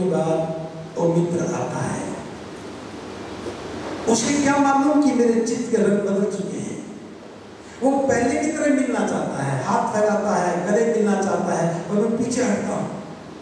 बाद वो मित्र आता है। उसे क्या मालूम कि मेरे चित्त के रंग बदल चुके हैं। वो पहले की तरह मिलना चाहता है, हाथ फैलाता है, गले मिलना चाहता है, और मैं पीछे हटता हूं।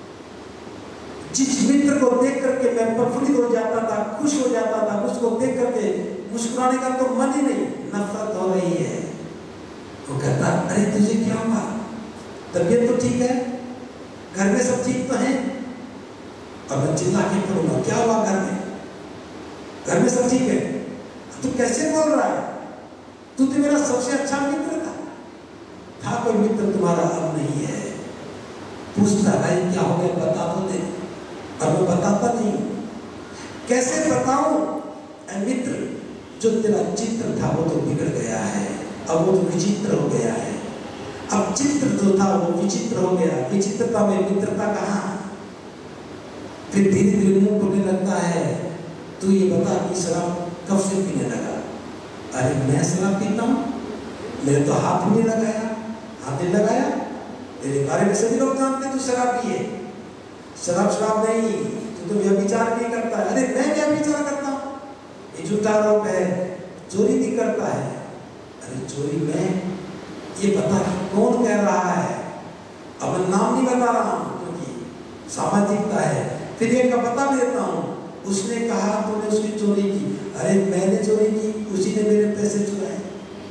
जिस मित्र को देख करके मैं प्रफुल्लित हो जाता था, खुश हो जाता था, उसको देख करके मुस्कुराने का तो मन ही नहीं, नफरत हो रही है। वो कहता, अरे तुझे क्या हुआ? तबीयत तो ठीक है, घर में सब ठीक तो है? और मैं चिल्ला के पढ़ूंगा, क्या हुआ घर में? घर में सब ठीक है? तू कैसे बोल रहा है? तू तो मेरा सबसे अच्छा मित्र था कोई मित्र तुम्हारा अब नहीं है। पूछता, भाई क्या हो गया, बता तो दे। और मैं बताता नहीं। कैसे बताऊं? मित्र, जो तेरा चित्र था वो तो बिगड़ गया है, अब वो तो विचित्र हो गया है। अब चित्र जो था वो विचित्र हो गया, विचित्रता में मित्रता कहाँ? फिर धीरे धीरे मुंह खुलने लगता है, तू ये बता कि शराब कब से पीने लगा? अरे मैं शराब पीता हूँ, मेरे तो हाथ नहीं लगाया, हाथ नहीं लगाया, तेरे बारे में सभी लोग जानते तू शराब पिए। शराब नहीं, तू तो व्यभिचार भी करता है। अरे मैं क्या व्यभिचार करता हूँ? ये झूठा आरोप है। चोरी भी करता है। अरे चोरी में ये बता कि कौन कह रहा है? अब मैं नाम नहीं बता रहा हूँ क्योंकि सामाजिकता है। फिर एक का बता देता हूँ, उसने कहा तूने उसकी चोरी की। अरे मैंने चोरी की, उसी ने मेरे पैसे चुराए,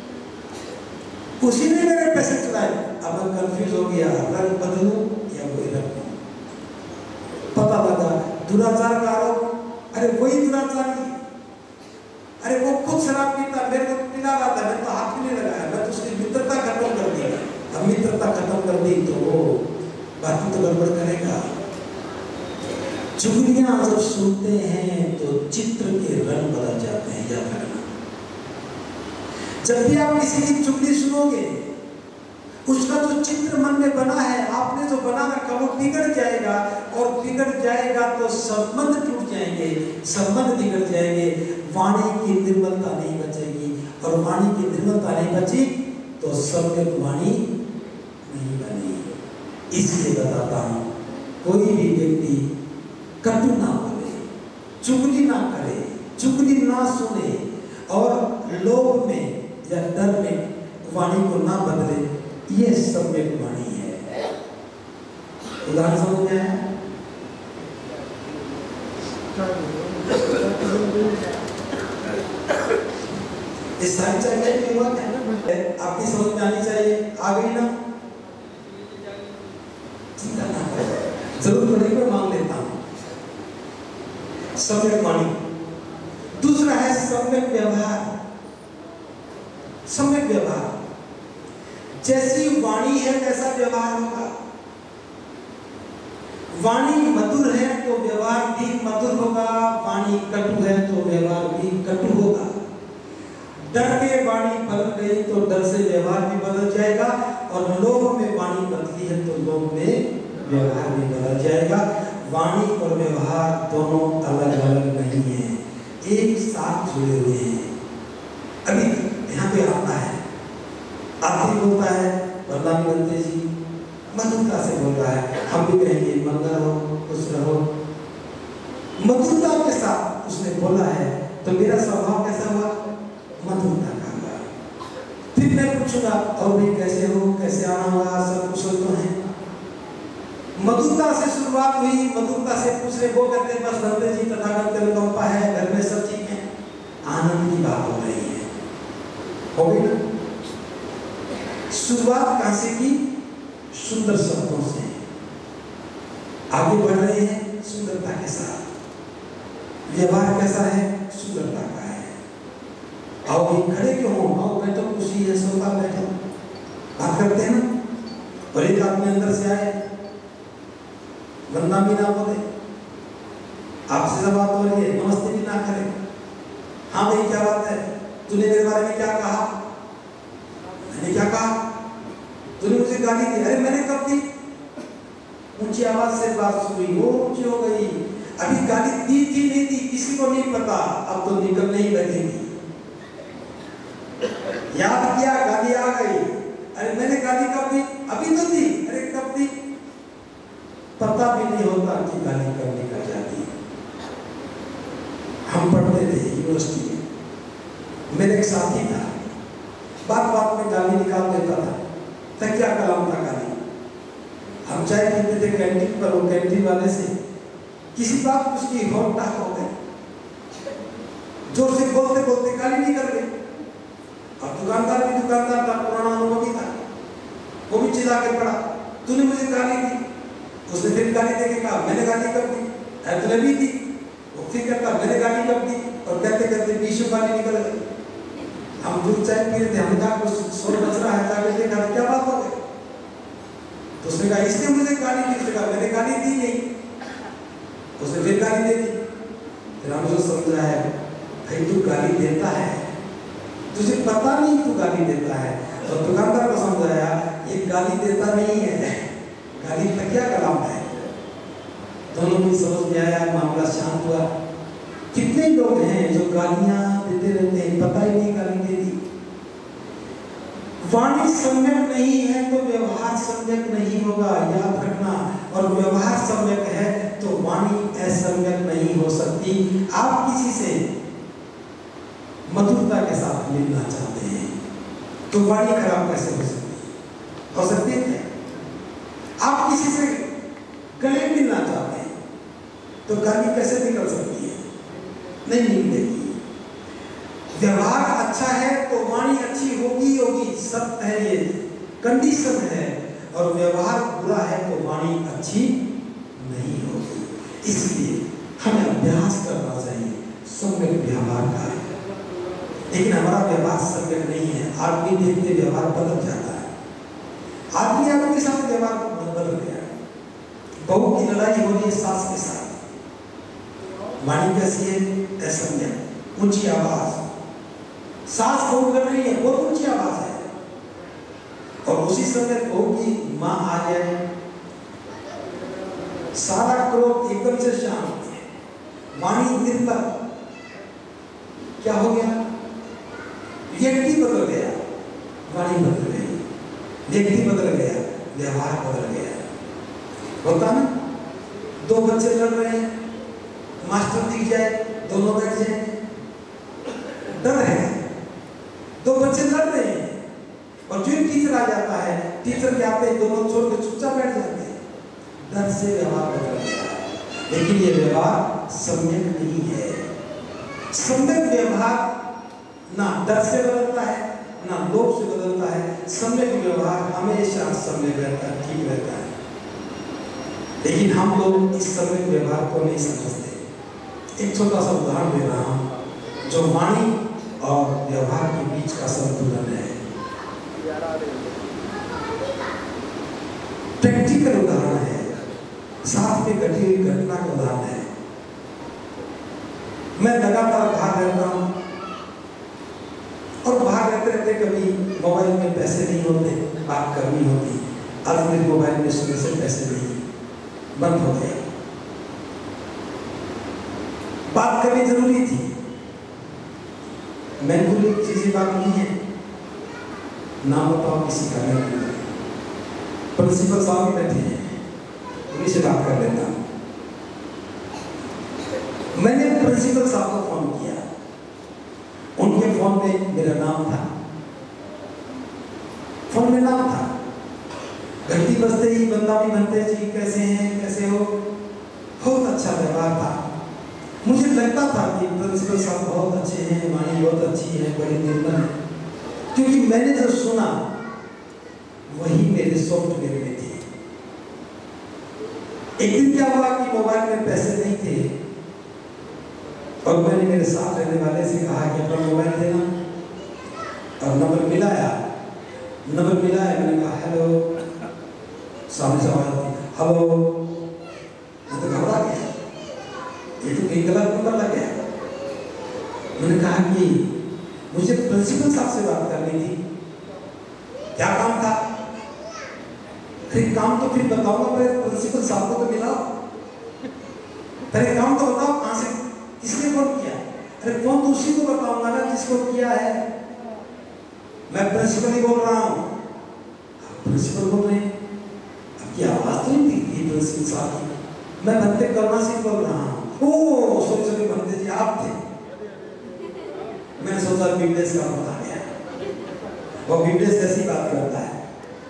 उसी ने मेरे पैसे चुराए। अब मैं कंफ्यूज हो गया, रंग बदलूं या वही रखूं? पता लगा दुराचार का आरोप। अरे वही दुराचारी, अरे वो खुद शराब पीता, मेरे को पिला रहा था, मैं तो हाथ भी नहीं लगाया, मैं तो उसकी मित्रता खत्म कर दी। अब मित्रता खत्म कर दी तो वो बाकी तो गड़बड़ करेगा। चुगलियां जब सुनते हैं तो चित्र के रंग बदल जाते हैं, याद रखना। जब भी आप किसी की चुगली सुनोगे, उसका जो चित्र मन में बना है, आपने जो बना रखा वो बिगड़ जाएगा, और बिगड़ जाएगा तो संबंध टूट जाएंगे, संबंध बिगड़ जाएंगे, वाणी की निर्मलता नहीं बचेगी, और वाणी की निर्मलता नहीं बची तो सम्यक वाणी नहीं बनी। इसलिए बताता हूं, कोई भी व्यक्ति कटु ना बोले, चुगली ना करे, चुगली ना सुने, और लोभ में या डर में वाणी को ना बदले, ये सम्यक वाणी है। उदाहरण समझ में आया? इस सारी चर्चा की हुआ क्या? आपकी समझ में आनी चाहिए। आ गई ना? चिंता ना करो, जरूर पड़े पर मांग लेता हूं। सम्यक वाणी। दूसरा है सम्यक व्यवहार। सम्यक व्यवहार, जैसी वाणी है वैसा व्यवहार होगा। वाणी मधुर है तो व्यवहार भी मधुर होगा, वाणी कटु है तो व्यवहार भी कटु होगा। डर के वाणी बदल गई तो डर से व्यवहार भी बदल जाएगा, और लोभ में वाणी बदली है तो लोभ में व्यवहार भी बदल जाएगा। वाणी और व्यवहार दोनों अलग अलग नहीं है, एक साथ जुड़े हुए हैं। अभी यहाँ पे आता है, आरती बोलता है, वरदान बनते जी मधुरता से बोल रहा है, हम भी कहेंगे मंगल हो, खुश रहो। मधुरता के साथ उसने बोला है, तो मेरा स्वभाव कैसा हुआ? मधुरता का हुआ। फिर मैं पूछूंगा, और भी कैसे हो, कैसे आना हुआ, सब कुशल तो है? मधुरता से शुरुआत हुई, मधुरता से पूछने को करते बस बनते जी तथागत के अनुकंपा है, घर में सब ठीक है, आनंद की बात हो रही है। हो गई ना? शुरुआत कहां से की? सुंदर शब्दों से। आगे बढ़ रहे हैं सुंदरता के साथ। व्यवहार कैसा है? सुंदरता का है। आओ भी खड़े क्यों हो? आओ बैठो, खुशी है, सोफा बैठो, बात करते हैं ना। और एक आदमी अंदर से आए, वंदना भी ना बोले, आपसे जब बात हो रही है नमस्ते भी ना करे। हाँ भाई क्या बात है, तूने मेरे बारे में क्या कहा? मैंने क्या कहा? तूने मुझे गाली दी। अरे मैंने कब दी? ऊंची आवाज से बात सुनी, वो ऊंची हो गई। अभी गाली दी थी नहीं दी किसी को नहीं पता, अब तो निकलने ही लगेगी। याद किया, गाली आ गई। अरे मैंने गाली कब दी? अभी तो दी। अरे कब दी? पता भी नहीं होता कि गाली कब निकल जाए। यूनिवर्सिटी में। मेरे एक साथी था, बात बात में गाली निकाल देता था, तकिया कलाम था गाली। हम चाय पीते थे कैंटीन पर, वो कैंटीन वाले से किसी बात पर उसकी होट टाक हो गई, जोर से बोलते बोलते गाली निकल गई। और दुकानदार भी दुकानदार था, पुराना अनुभवी था, वो भी चिल्ला के पड़ा, तूने मुझे गाली दी। उसने फिर गाली देके कहा, मैंने गाली कब दी? तूने भी दी। वो फिर कहता, मैंने गाली कब दी? और कहते कहते 20 गाली निकल गई। हम दूध चाय पी रहे थे, हमने कहा कुछ शोर बच रहा है, जाके देखा क्या बात हो गई? तो उसने कहा इसने मुझे गाली दी। उसने कहा मैंने गाली दी नहीं। उसने फिर गाली दे दी। फिर हम जो समझ रहा है, भाई तू गाली देता है, तुझे पता नहीं तू गाली देता है। और दुकानदार को समझाया ये गाली देता नहीं है, गाली तकिया कलाम है। दोनों की समझ में आया, मामला शांत हुआ। कितने लोग हैं जो गालियां देते रहते हैं, पता ही नहीं गाली दे दी। वाणी सम्यक नहीं है तो व्यवहार सम्यक नहीं होगा, याद रखना। और व्यवहार सम्यक है तो वाणी असम्यक नहीं हो सकती। आप किसी से मधुरता के साथ मिलना चाहते हैं तो वाणी खराब कैसे हो सकती है? हो सकती है? आप किसी से गले मिलना चाहते हैं तो गाली कैसे निकल सकती है? नहीं निकलेगी। व्यवहार अच्छा है तो वाणी अच्छी होगी होगी, सत्य है, ये कंडीशन है। और व्यवहार बुरा है तो वाणी अच्छी नहीं होगी। इसलिए हमें अभ्यास करना चाहिए सम्यक व्यवहार का। लेकिन हमारा व्यवहार सम्यक नहीं है, आदमी देखते व्यवहार बदल जाता है। आदमी आपके साथ व्यवहार बदल गया। बहू की लड़ाई हो रही है सास के साथ, वाणी कैसी है? असम्यक, ऊंची आवाज। सास बहू कर रही है, बहुत ऊंची आवाज है। और उसी समय बहू की मां आ जाए, सारा क्रोध एकदम से शांत, वाणी निर्बल। क्या हो गया? व्यक्ति बदल गया, वाणी बदल गई, व्यक्ति बदल गया, व्यवहार बदल गया। होता ना, दो बच्चे लड़ रहे हैं, मास्टर दिख जाए, दोनों बैठ जाए, डर है। दो बच्चे लड़ रहे हैं और जो टीचर आ जाता है, टीचर के आते हैं दोनों छोड़ के चुपचाप बैठ जाते हैं। डर से व्यवहार बदल गया। लेकिन ये व्यवहार सम्यक नहीं है। सम्यक व्यवहार ना डर से बदलता है, ना लोभ से बदलता है। सम्यक व्यवहार हमेशा सम्यक रहता है, ठीक रहता है। लेकिन हम लोग इस सम्यक व्यवहार को नहीं समझते। एक छोटा सा उदाहरण दे रहा हूं जो वाणी और व्यवहार के बीच का संतुलन है। प्रैक्टिकल उदाहरण है, साथ में घटी हुई घटना का उदाहरण है। मैं लगातार बाहर रहता हूं और बाहर रहते रहते कभी मोबाइल में पैसे नहीं होते, बात करनी होती। आज मेरे मोबाइल में सुबह से पैसे नहीं, बंद हो गए। बात करनी जरूरी थी। मैंने चीजें बात नहीं है, नाम बताओ किसी का नहीं। प्रिंसिपल साहब भी बैठे हैं, उन्हीं से बात कर लेता हूं। मैंने प्रिंसिपल साहब को फोन किया, उनके फोन पे मेरा नाम था, फोन में नाम था। घंटी बजते ही बंदा भी बनते जी कैसे हैं, कैसे हो। बहुत अच्छा व्यवहार था। मुझे लगता था कि प्रिंसिपल साहब बहुत अच्छे हैं, वाणी बहुत अच्छी है, बड़ी निर्मल है, क्योंकि मैंने जो सुना वही मेरे सॉफ्टवेयर में थी। एक दिन क्या हुआ कि मोबाइल में पैसे नहीं थे और मैंने मेरे साथ रहने वाले से कहा कि अपना मोबाइल देना, और नंबर मिलाया। मैंने कहा हेलो, सामने से आवाज आई हेलो। मैं तो घबरा गया, ये तो कहीं गलत नंबर लग गया। मैंने कहा कि मुझे प्रिंसिपल साहब से बात करनी थी, क्या काम था? फिर काम तो फिर बताऊंगा, पहले प्रिंसिपल साहब को तो मिलाओ, पहले काम तो बताओ कहां से किसने फोन किया। अरे फोन तो उसी को बताऊंगा ना जिसको किया है। मैं प्रिंसिपल ही बोल रहा हूं। प्रिंसिपल बोल रहे हैं, अब ये आवाज तो नहीं दिखती प्रिंसिपल साहब की। मैं बंदे करुणा सिंह बोल रहा हूं। ओ सॉरी बंदे जी आप थे। मैंने सोचा बिजनेस का बता गया, वो बिजनेस जैसी बात करता है।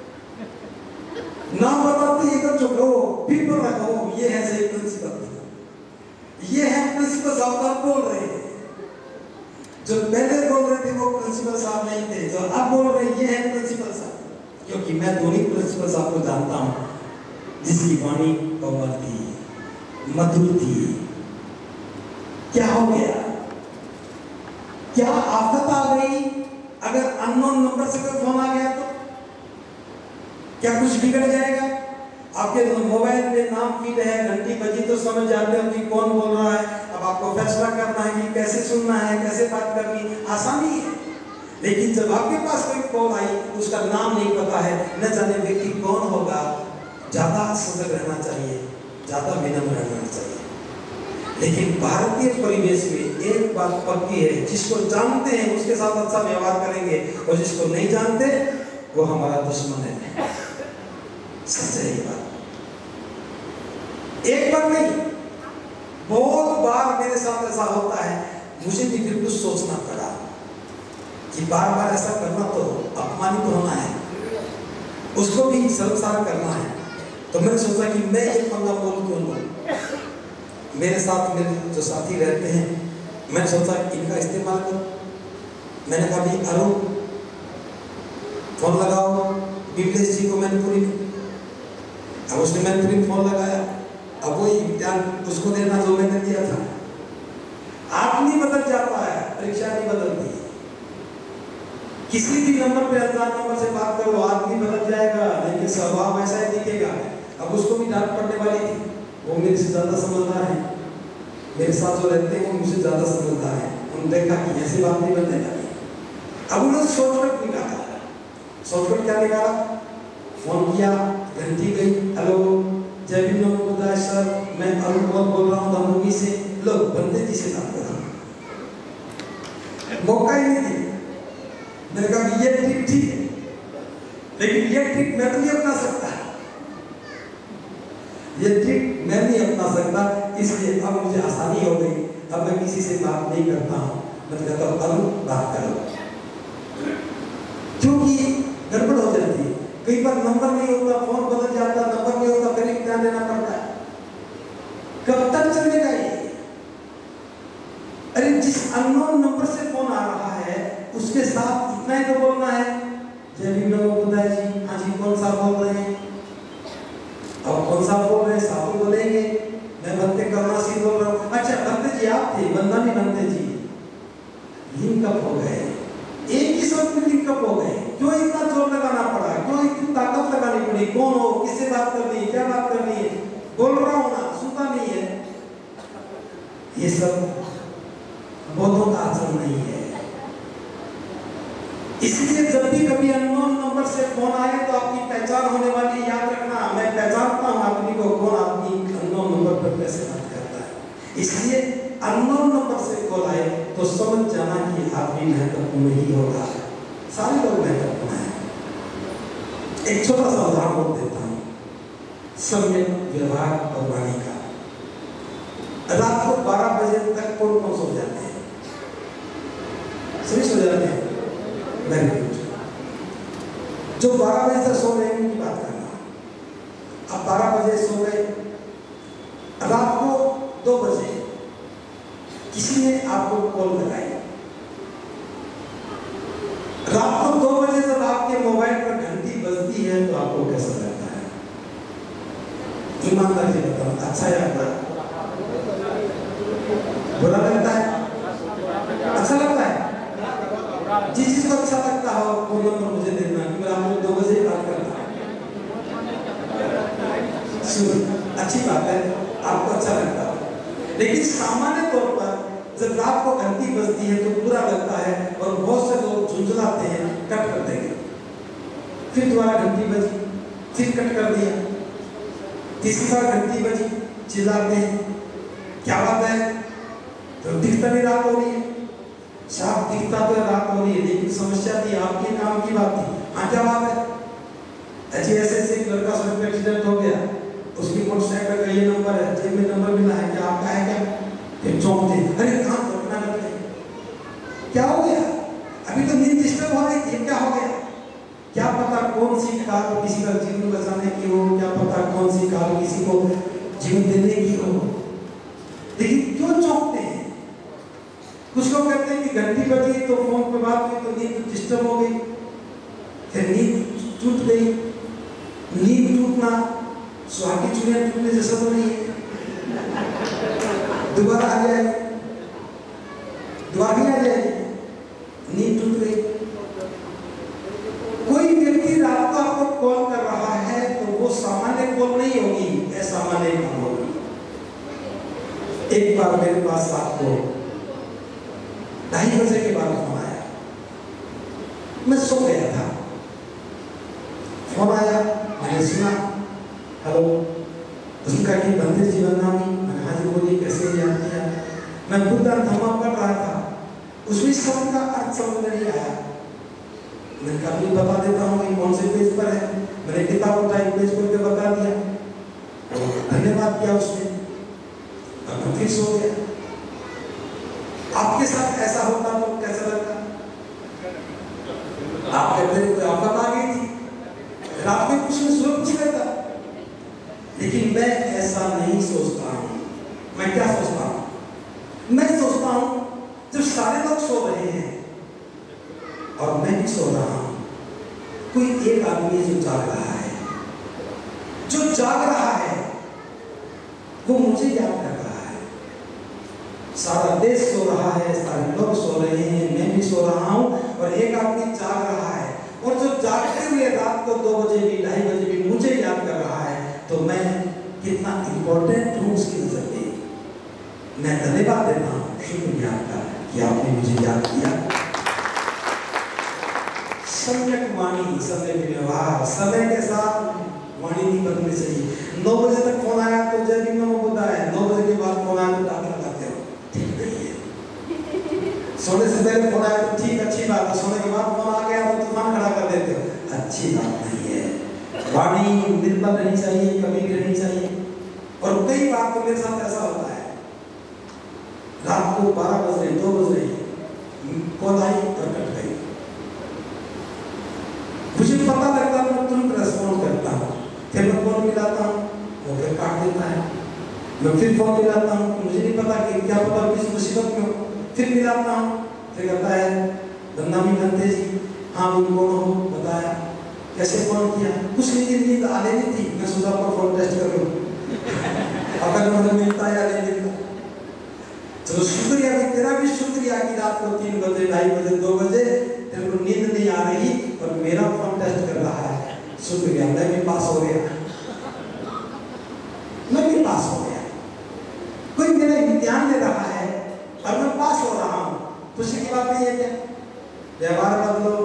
नाम बताते एकदम चुप रहो, फिर बोल रहा हूँ ये है सही प्रिंसिपल, ये है प्रिंसिपल साहब का बोल रहे हैं। जो पहले बोल रहे थे वो प्रिंसिपल साहब नहीं थे, जो अब बोल रहे ये है प्रिंसिपल साहब, क्योंकि मैं दोनों प्रिंसिपल साहब को जानता हूँ, जिसकी वाणी कोमल थी, मधुर थी। क्या हो गया? क्या आफत आ गई? अगर अननोन नंबर से कोई फोन आ गया तो क्या कुछ बिगड़ जाएगा? आपके मोबाइल में नाम फीड है, घंटी बजी तो समझ जाते हो कि कौन बोल रहा है। अब आपको फैसला करना है कि कैसे सुनना है, कैसे बात करनी है, आसानी है। लेकिन जब आपके पास कोई कॉल आई, उसका नाम नहीं पता है, न जाने व्यक्ति कौन होगा, ज्यादा सजग रहना चाहिए, ज्यादा विनम्र रहना चाहिए। लेकिन भारतीय परिवेश में एक बात पक्की है, जिसको जानते हैं उसके साथ अच्छा व्यवहार करेंगे, और जिसको नहीं जानते वो हमारा दुश्मन है। सच्चाई बात। एक बार नहीं, बहुत बार मेरे साथ ऐसा होता है, मुझे भी फिर कुछ सोचना पड़ा कि बार बार ऐसा करना तो अपमानित होना है, उसको भी शर्मसार करना है। तो मैंने सोचा कि मैं एक पंगा बोल क्यों लूं। मेरे साथ मेरे जो साथी रहते हैं, मैंने सोचा इनका इस्तेमाल करूं। मैंने कहा भी अरुण फोन लगाओ, बिमलेश जी को मैंने पूरी, अब उसने मैंने पूरी फोन लगाया। अब वही इम्तिहान उसको देना जो मैंने दिया था। आदमी बदल जाता है, परीक्षा नहीं बदलती। किसी भी नंबर पे अनजान नंबर से बात करो, आदमी बदल जाएगा, लेकिन स्वभाव ऐसा ही दिखेगा। अब उसको भी डांट पड़ने वाली थी, वो मेरे से ज्यादा समझदार है, मेरे साथ जो रहते हैं वो मुझसे ज्यादा समझदार है। उन्होंने देखा कि ऐसी बात नहीं बदलेगा। अब उन्होंने शॉर्टकट निकाला। शॉर्टकट क्या निकाला? फोन किया, घंटी गई, हेलो जय भीम नमो बुद्धाय सर, मैं अरुण बोल रहा हूँ धनमुखी से। लो बंदे जी से बात कर रहा हूँ, मौका ही नहीं दिया। मैंने कहा ये ट्रिक ठीक है, लेकिन ये ट्रिक मैं तो नहीं अपना सकता, ये ट्रिक मैं नहीं अपना सकता, इसलिए अब मुझे आसानी हो गई। अब मैं किसी से बात नहीं करता हूँ, मैं कहता हूँ अरुण बात करो, क्योंकि गड़बड़ हो जाती है। कई बार नंबर नहीं होता, फोन बदल जाता, नंबर नहीं होता, फिर ध्यान देना पड़ता है। कब तक चलेगा ये? अरे जिस अननोन नंबर से फोन आ रहा है उसके साथ इतना ही तो बोलना है, जय भीम नमो बुद्धाय जी, हाँ जी कौन सा बोल रहे हैं, अब कौन सा बोल रहे हैं, साहब बोलेंगे, मैं बंदे करना सी बोल रहा हूँ। अच्छा बंदे जी आप थे, बंदा नहीं बंदे जी, लिंकअप हो गए, एक ही शब्द में लिंकअप हो गए। क्यों इतना जोर लगाना पड़ा, क्यों इतनी ताकत लगानी पड़ी? कौन हो, किससे बात करनी है, क्या बात करनी है, बोल रहा हूं ना, सुनता नहीं है। ये सब बोधों का आचरण नहीं है। इसलिए जब भी कभी अननोन नंबर से फोन आए तो आपकी पहचान होने वाली, याद रखना, मैं पहचानता हूं आदमी को, कौन आदमी अननोन नंबर पर कैसे बात करता है। इसलिए अननोन नंबर से कॉल आए तो समझ जाना कि आदमी महत्वपूर्ण ही होगा, सारे लोग महत्वपूर्ण हैं। एक छोटा सा उदाहरण देता हूं, सम्यक व्यवहार और वाणी का। रात को 12 बजे तक कौन कौन सो जाते हैं? सभी सो जाते हैं। Very good. जो 12 बजे तक सो रहे हैं उनकी बात करना। अब 12 बजे सो गए, रात को 2 बजे किसी ने आपको कॉल लगाई। रात को 2 बजे जब आपके मोबाइल पर घंटी बजती है तो आपको कैसा लगता है? ईमानदारी से बताओ, अच्छा या बुरा? बुरा लगता है? अच्छा लगता है? जिस चीज को अच्छा लगता हो वो नंबर मुझे देना, क्योंकि आपको 2 बजे बात करना है। अच्छी बात है, आपको अच्छा लगता है। लेकिन सामान्य तौर पर जब रात को घंटी बजती है तो बुरा लगता है, और बहुत से लोग झुंझलाते हैं, कट कर देंगे। फिर दोबारा घंटी बजी, फिर कट कर दिया, तीसरी बार घंटी बजी, चिल्लाते हैं, क्या बात है? तो दिखता नहीं रात हो रही है, साफ दिखता तो रात हो रही है, लेकिन समस्या थी आपके काम की बात थी। हाँ क्या बात है? ऐसे एक लड़का सड़क पे एक्सीडेंट हो गया, उसकी मोटरसाइकिल का ये नंबर है, जेब में नंबर मिला है, क्या आपका है क्या? फिर चौंकते, अरे कहाँ घटना करते, क्या हो गया? कौन सी काल किसी का जीवन बचाने की हो, क्या पता कौन सी काल किसी को जीवन देने की हो, लेकिन क्यों चौंकते हैं? कुछ लोग कहते हैं कि घंटी बजी तो फोन पे बात हुई तो नींद डिस्टर्ब हो गई, फिर नींद टूट गई। नींद टूटना सुहागी चुड़ैल टूटने जैसा तो नहीं है, दोबारा आ जाएगी, दोबारा आ जाएगी, नींद टूट गई। कोई व्यक्ति रात को आपको कॉल कर रहा है तो वो सामान्य कॉल नहीं होगी, असामान्य कॉल होगी। एक बार मेरे पास रात को 2:30 बजे के बाद फोन आया, मैं सो गया था, फोन आया, मैंने सुना, हेलो, उसने कहा कि बंदिर जीवन नामी। मैंने हाँ जी बोलिए, कैसे याद किया? मैं बुद्ध धम्मा पढ़ रहा था, उसमें शब्द का अर्थ समझ नहीं आया। मैंने कहा भी बता देता हूँ कि कौन से पेज पर है। मैंने किताब उठाई, पेज खोल के बता दिया, धन्यवाद किया उसने, और मैं फिर सो गया। आपके साथ ऐसा होता तो कैसा लगता? आप कहते हैं कोई आफत आ गई थी, रात में कुछ नहीं सोच लेता, लेकिन मैं ऐसा नहीं सोचता हूँ। मैं क्या सोचता हूँ? मैं सोचता हूँ जब सारे लोग सो रहे हैं और मैं भी सो रहा हूँ, कोई एक आदमी जो जाग रहा है, जो जाग रहा है वो मुझे याद कर रहा है। सारा देश सो रहा है, सारे लोग सो रहे हैं, मैं भी सो रहा हूँ, और एक आदमी जाग रहा है, और जो जागते हुए रात को 2 बजे भी 2:30 बजे भी मुझे याद कर रहा है, तो मैं कितना इंपॉर्टेंट हूँ उसकी नजर में। मैं धन्यवाद देता हूँ, शुक्रिया आपका कि आपने मुझे याद किया। सम्यक वाणी, सम्यक व्यवहार, समय के साथ वाणी नहीं बदलनी चाहिए। 9 बजे तक फोन आया तो जय भी नमो होता है, 9 बजे के बाद फोन आया तो डाक लगाते हो, ठीक नहीं है। सोने से पहले फोन आया तो ठीक, अच्छी बात है, सोने के बाद फोन आ गया तो तूफान खड़ा कर देते हो, अच्छी बात नहीं है। वाणी निर्मल रहनी चाहिए, कभी भी रहनी चाहिए। और कई बार तो मेरे साथ ऐसा होता है, रात को 12 बज रहे, 2 बज रहे, कॉल आई और कट गई, मुझे पता लगता है, मैं तुरंत रेस्पॉन्ड करता हूँ, फिर मैं फोन मिलाता हूँ, वो फिर काट देता है, मैं फिर फोन मिलाता हूँ, मुझे नहीं पता कि क्या पता किस मुसीबत में हो, फिर मिलाता हूँ, फिर कहता है बदनामी बनते जी, हाँ वो कौन हो, बताया, कैसे फोन किया? कुछ नहीं, नींद आ रही थी, मैं सोचा आपका फोन टेस्ट कर लूँ, अगर मतलब मिलता है या नहीं मिलता। चलो शुक्रिया, भी तेरा भी शुक्रिया कि रात को 3 बजे 2:30 बजे 2 बजे तेरे को नींद नहीं आ रही और मेरा फोन टेस्ट कर रहा है, शुक्रिया, मैं भी पास हो गया, मैं भी पास हो गया। कोई मेरा इम्तिहान ले रहा है और मैं पास हो रहा हूँ, खुशी की बात नहीं है क्या? व्यवहार बदलो।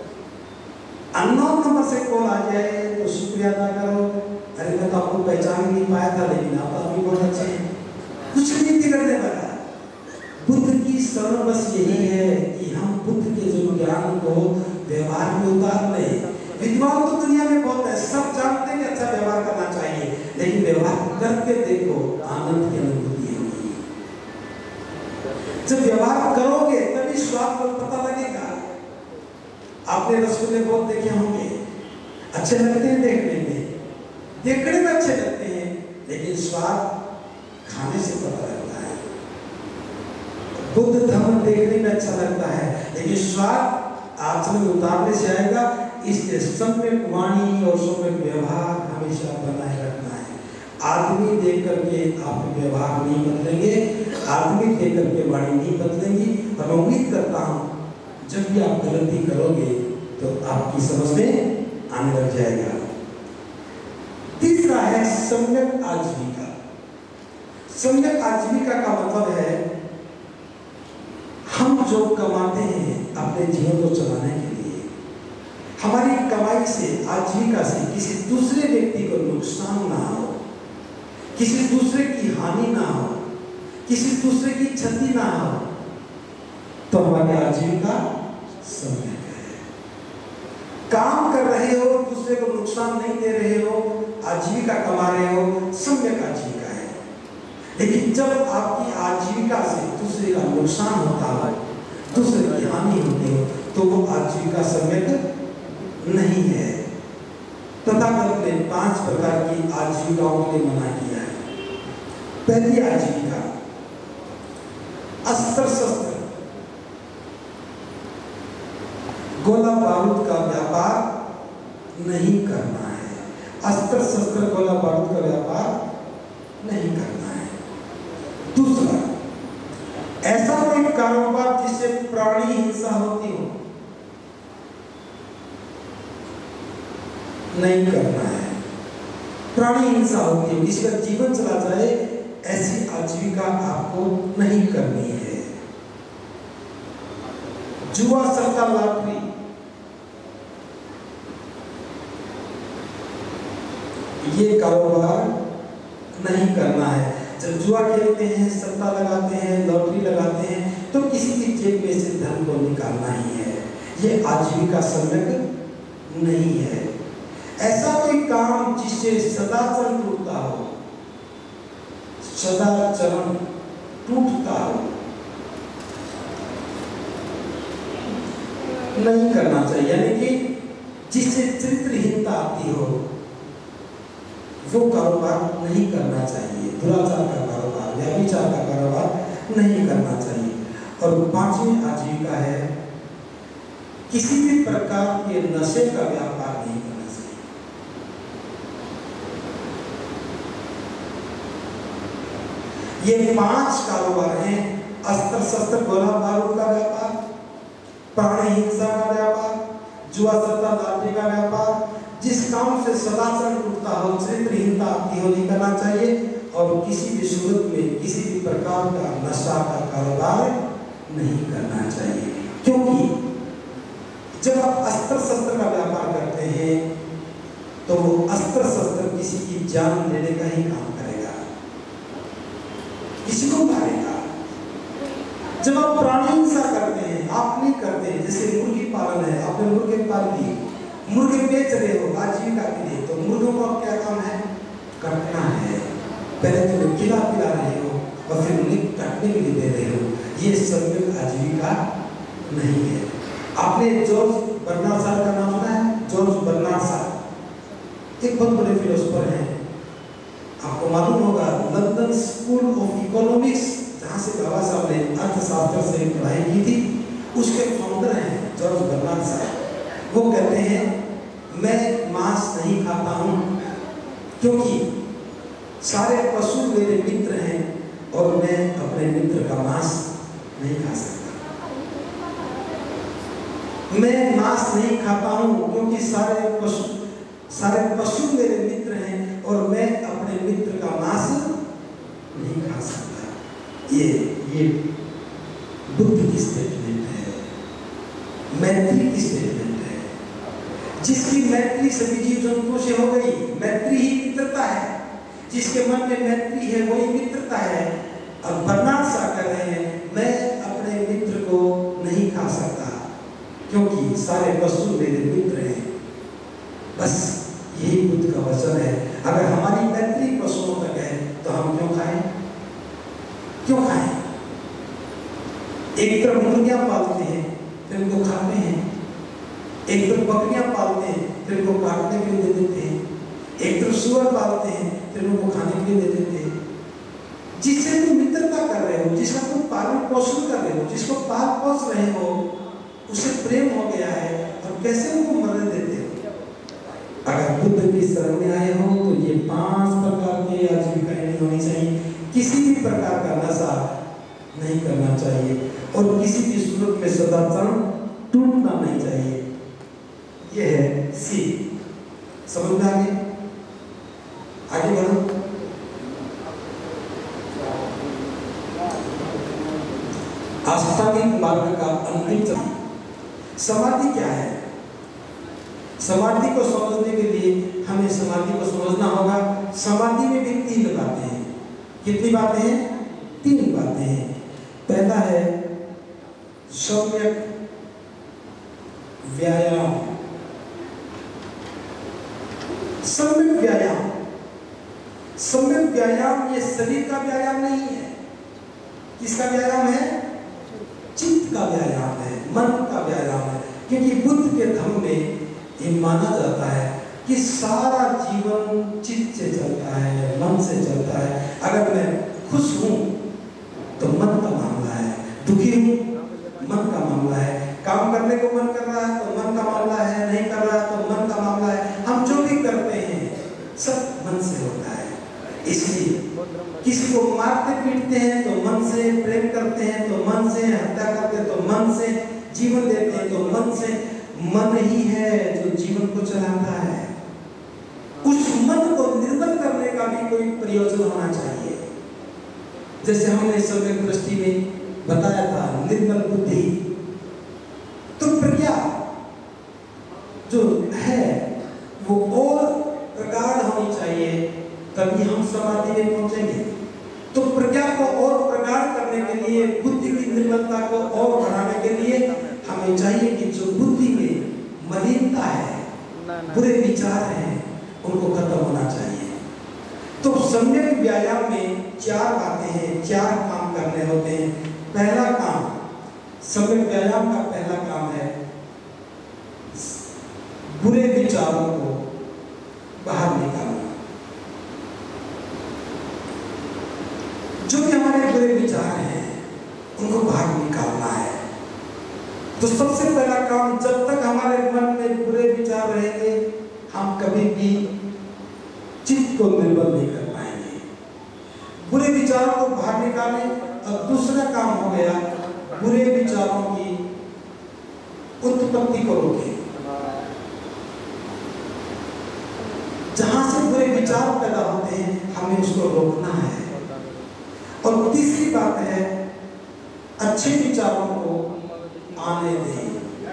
अननोन नंबर से कॉल आ जाए तो शुक्रिया अदा करो, अरे मैं तो आपको पहचान नहीं पाया था, लेकिन आप आदमी बहुत अच्छे हैं, कुछ नहीं बिगड़ने वाला। बुद्ध की शरण बस यही है कि हम बुद्ध के जो ज्ञान को व्यवहार में उतार लें। विद्वान तो दुनिया में बहुत है, सब जानते हैं कि अच्छा व्यवहार करना चाहिए, लेकिन व्यवहार करके देखो, आनंद की अनुभूति होगी। जब व्यवहार करोगे तभी स्वाद को पता लगेगा। आपने रसगुल्ले बहुत देखे होंगे, अच्छे लगते हैं देखने में अच्छे लगते हैं, लेकिन स्वाद खाने से पता लगता है। बुद्ध धर्म देखने में अच्छा लगता है, लेकिन स्वाद आचरण में उतारने से आएगा। इसलिए सम्यक वाणी और सम्यक व्यवहार हमेशा बनाए रखना है। आदमी देख करके आप व्यवहार नहीं बदलेंगे, आदमी देख करके वाणी नहीं बदलेंगी। और मैं उम्मीद करता हूँ जब भी आप गलती करोगे तो आपकी समझ में आने लग जाएगा। तीसरा है सम्यक आजीविका। सम्यक आजीविका का मतलब है हम जो कमाते हैं अपने जीवन को चलाने के लिए, हमारी कमाई से, आजीविका से किसी दूसरे व्यक्ति को नुकसान ना हो, किसी दूसरे की हानि ना हो, किसी दूसरे की क्षति ना हो, तो हमारी आजीविका सम्यक है। काम कर रहे हो, दूसरे को नुकसान नहीं दे रहे हो, आजीविका कमा रहे हो, सम्यक आजीविका है। लेकिन जब आपकी आजीविका से दूसरे का नुकसान होता हो, दूसरे की हानि होती हो, तो वो आजीविका सम्यक नहीं है। तथागत ने 5 प्रकार की आजीविकाओं के लिए मना किया है। पहली आजीविका अस्त्र शस्त्र गोला बारूद का व्यापार नहीं करना है। अस्त्र शस्त्र गोला बारूद का व्यापार नहीं करना है। दूसरा, ऐसा कोई कारोबार जिससे प्राणी हिंसा होती हो नहीं करना है। प्राणी हिंसा होती है, किसी का जीवन चला जाए, ऐसी आजीविका आपको नहीं करनी है। जुआ, सट्टा, लॉटरी, ये कारोबार नहीं करना है। जब जुआ खेलते हैं, सट्टा लगाते हैं, लॉटरी लगाते हैं, तो किसी की जेब में से धन को निकालना ही है। ये आजीविका संलग्न नहीं है। ऐसा कोई काम जिससे सदाचरण टूटता हो, सदाचरण टूटता हो, नहीं करना चाहिए। यानी कि जिससे चरित्रहीनता आती हो, वो कारोबार नहीं करना चाहिए। दुराचार का कारोबार, व्यभिचार का कारोबार नहीं करना चाहिए। और 5वीं आजीविका है किसी भी प्रकार के नशे का व्यापार नहीं करना चाहिए। ये 5 कारोबार हैं। अस्त्र शस्त्र गोला बारूद का व्यापार, प्राणी हिंसा का व्यापार, जुआ सट्टा लॉटरी का व्यापार, जिस काम से सदाचरण टूटता हो, चरित्रहीनता आती हो, नहीं करना चाहिए। और किसी भी सूरत में किसी भी प्रकार का नशा का कारोबार नहीं करना चाहिए। क्योंकि जब आप अस्त्र शस्त्र का व्यापार करते हैं तो वो अस्त्र शस्त्र किसी की जान लेने का ही काम करेगा, किसी को मारेगा। जब आप प्राणी हिंसा करते हैं, आप नहीं करते हैं, जैसे मुर्गी पालन है, आपने मुर्गे पाल लिए, मुर्गे बेच रहे हो आजीविका के लिए, तो मुर्गों का क्या काम है? कटना है। पहले तो खिला पिला रहे हो और फिर उन्हें काटने के लिए दे रहे हो। ये संलग्न आजीविका नहीं है। आपने जॉर्ज बर्नार्ड शॉ का नाम सुना है? जॉर्ज बर्नार्ड शॉ एक बहुत बड़े फिलोसोफर हैं। आपको मालूम होगा लंदन स्कूल ऑफ इकोनॉमिक्स, जहाँ से बाबा साहब ने अर्थशास्त्र से पढ़ाई की थी, उसके फाउंडर हैं जॉर्ज बर्नार्ड शॉ। वो कहते हैं मैं मांस नहीं खाता हूँ क्योंकि सारे पशु मेरे मित्र हैं और मैं अपने मित्र का मांस नहीं खा सकता। मैं मांस नहीं खाता हूँ क्योंकि सारे पशु मेरे मित्र हैं और मैं अपने मित्र का मांस नहीं खा सकता। ये बुद्ध की स्टेटमेंट है, मैत्री की स्टेटमेंट है। जिसकी मैत्री सभी जीव जंतुओं से हो गई, मैत्री ही मित्रता है। जिसके मन में मैत्री है वही मित्रता है। अब बर्नार्ड शॉ कह रहे हैं मैं अपने मित्र को नहीं खा सकता क्योंकि सारे पशु मेरे मित्र हैं। बस यही बुद्ध का वचन है। अगर हमारी मैत्री पशुओं तक है तो हम क्यों खाएं? क्यों खाएं? एक तरफ मुर्गियां पालते हैं फिर उनको खाते हैं, एक तरफ बकरियां पालते हैं फिर उनको काटने के लिए दे देते हैं, एक तरफ सुअर पालते हैं फिर उनको खाने के लिए दे देते हैं। जिससे तुम मित्रता कर रहे हो, जिसका तुम पालन पोषण कर रहे हो, जिसको पाल पोष रहे हो, उसे प्रेम हो गया है और कैसे उनको मरने देते हो? अगर बुद्ध की शरण में आए हो तो ये 5 प्रकार की आजीविकाएं नहीं होनी चाहिए। किसी भी प्रकार का नशा नहीं करना चाहिए और किसी भी सूरत में सदाचरण टूटना नहीं चाहिए। ये है सी। समझ में आ गई? आगे बढ़ो। अष्टांगिक मार्ग का अंतिम चरण समाधि क्या है? समाधि को समझने के लिए हमें समाधि को समझना होगा। समाधि में भी 3 बातें हैं। कितनी बातें हैं? 3 बातें हैं। पहला है सम्यक व्यायाम। सम्यक व्यायाम, सम्यक व्यायाम ये शरीर का व्यायाम नहीं है। किसका व्यायाम है? चित्त का व्यायाम है, मन का व्यायाम है। क्योंकि बुद्ध के धर्म में ये माना जाता है कि सारा जीवन चित्त से चलता है, मन से चलता है। अगर मैं खुश हूं तो मन का मामला है, दुखी हूं मन का मामला है, काम करने को मन कर रहा है तो मन का मामला है, नहीं कर रहा है तो मन का मामला है। हम जो भी करते हैं सब मन से होता है। इसलिए किसी को मारते पीटते हैं तो मन से, प्रेम करते हैं तो मन से, हत्या करते हैं तो मन से, जीवन देते हैं तो मन से। मन ही है जो जीवन को चलाता है। उस मन को निर्मल करने का भी कोई प्रयोजन होना चाहिए। जैसे हमने सम्यक दृष्टि में बताया था, निर्मल बुद्धि। तो प्रज्ञा जो है वो और प्रगाढ़ होनी चाहिए, तभी हम समाधि में पहुंचेंगे। तो प्रज्ञा को और प्रगाढ़ करने के लिए, बुद्धि की निर्मलता को और बढ़ाने के लिए हमें चाहिए कि जो बुद्धि में मलिनता है, बुरे विचार हैं, उनको खत्म होना चाहिए। तो सम्यक व्यायाम में 4 बातें हैं, 4 काम करने होते हैं। पहला काम, सम्यक व्यायाम का पहला काम है बुरे विचारों को बाहर निकालना। जो भी हमारे बुरे विचार हैं उनको बाहर निकालना है। तो सबसे पहला काम, जब तक हमारे मन में बुरे विचार रहेंगे हम कभी भी चित्त को निर्मल नहीं कर पाएंगे। बुरे विचारों को बाहर निकालें। और दूसरा काम हो गया, बुरे विचारों की उत्पत्ति को रोकें। जहां से बुरे विचार पैदा होते हैं हमें उसको रोकना है। और तीसरी बात है, अच्छे विचारों को आने दें।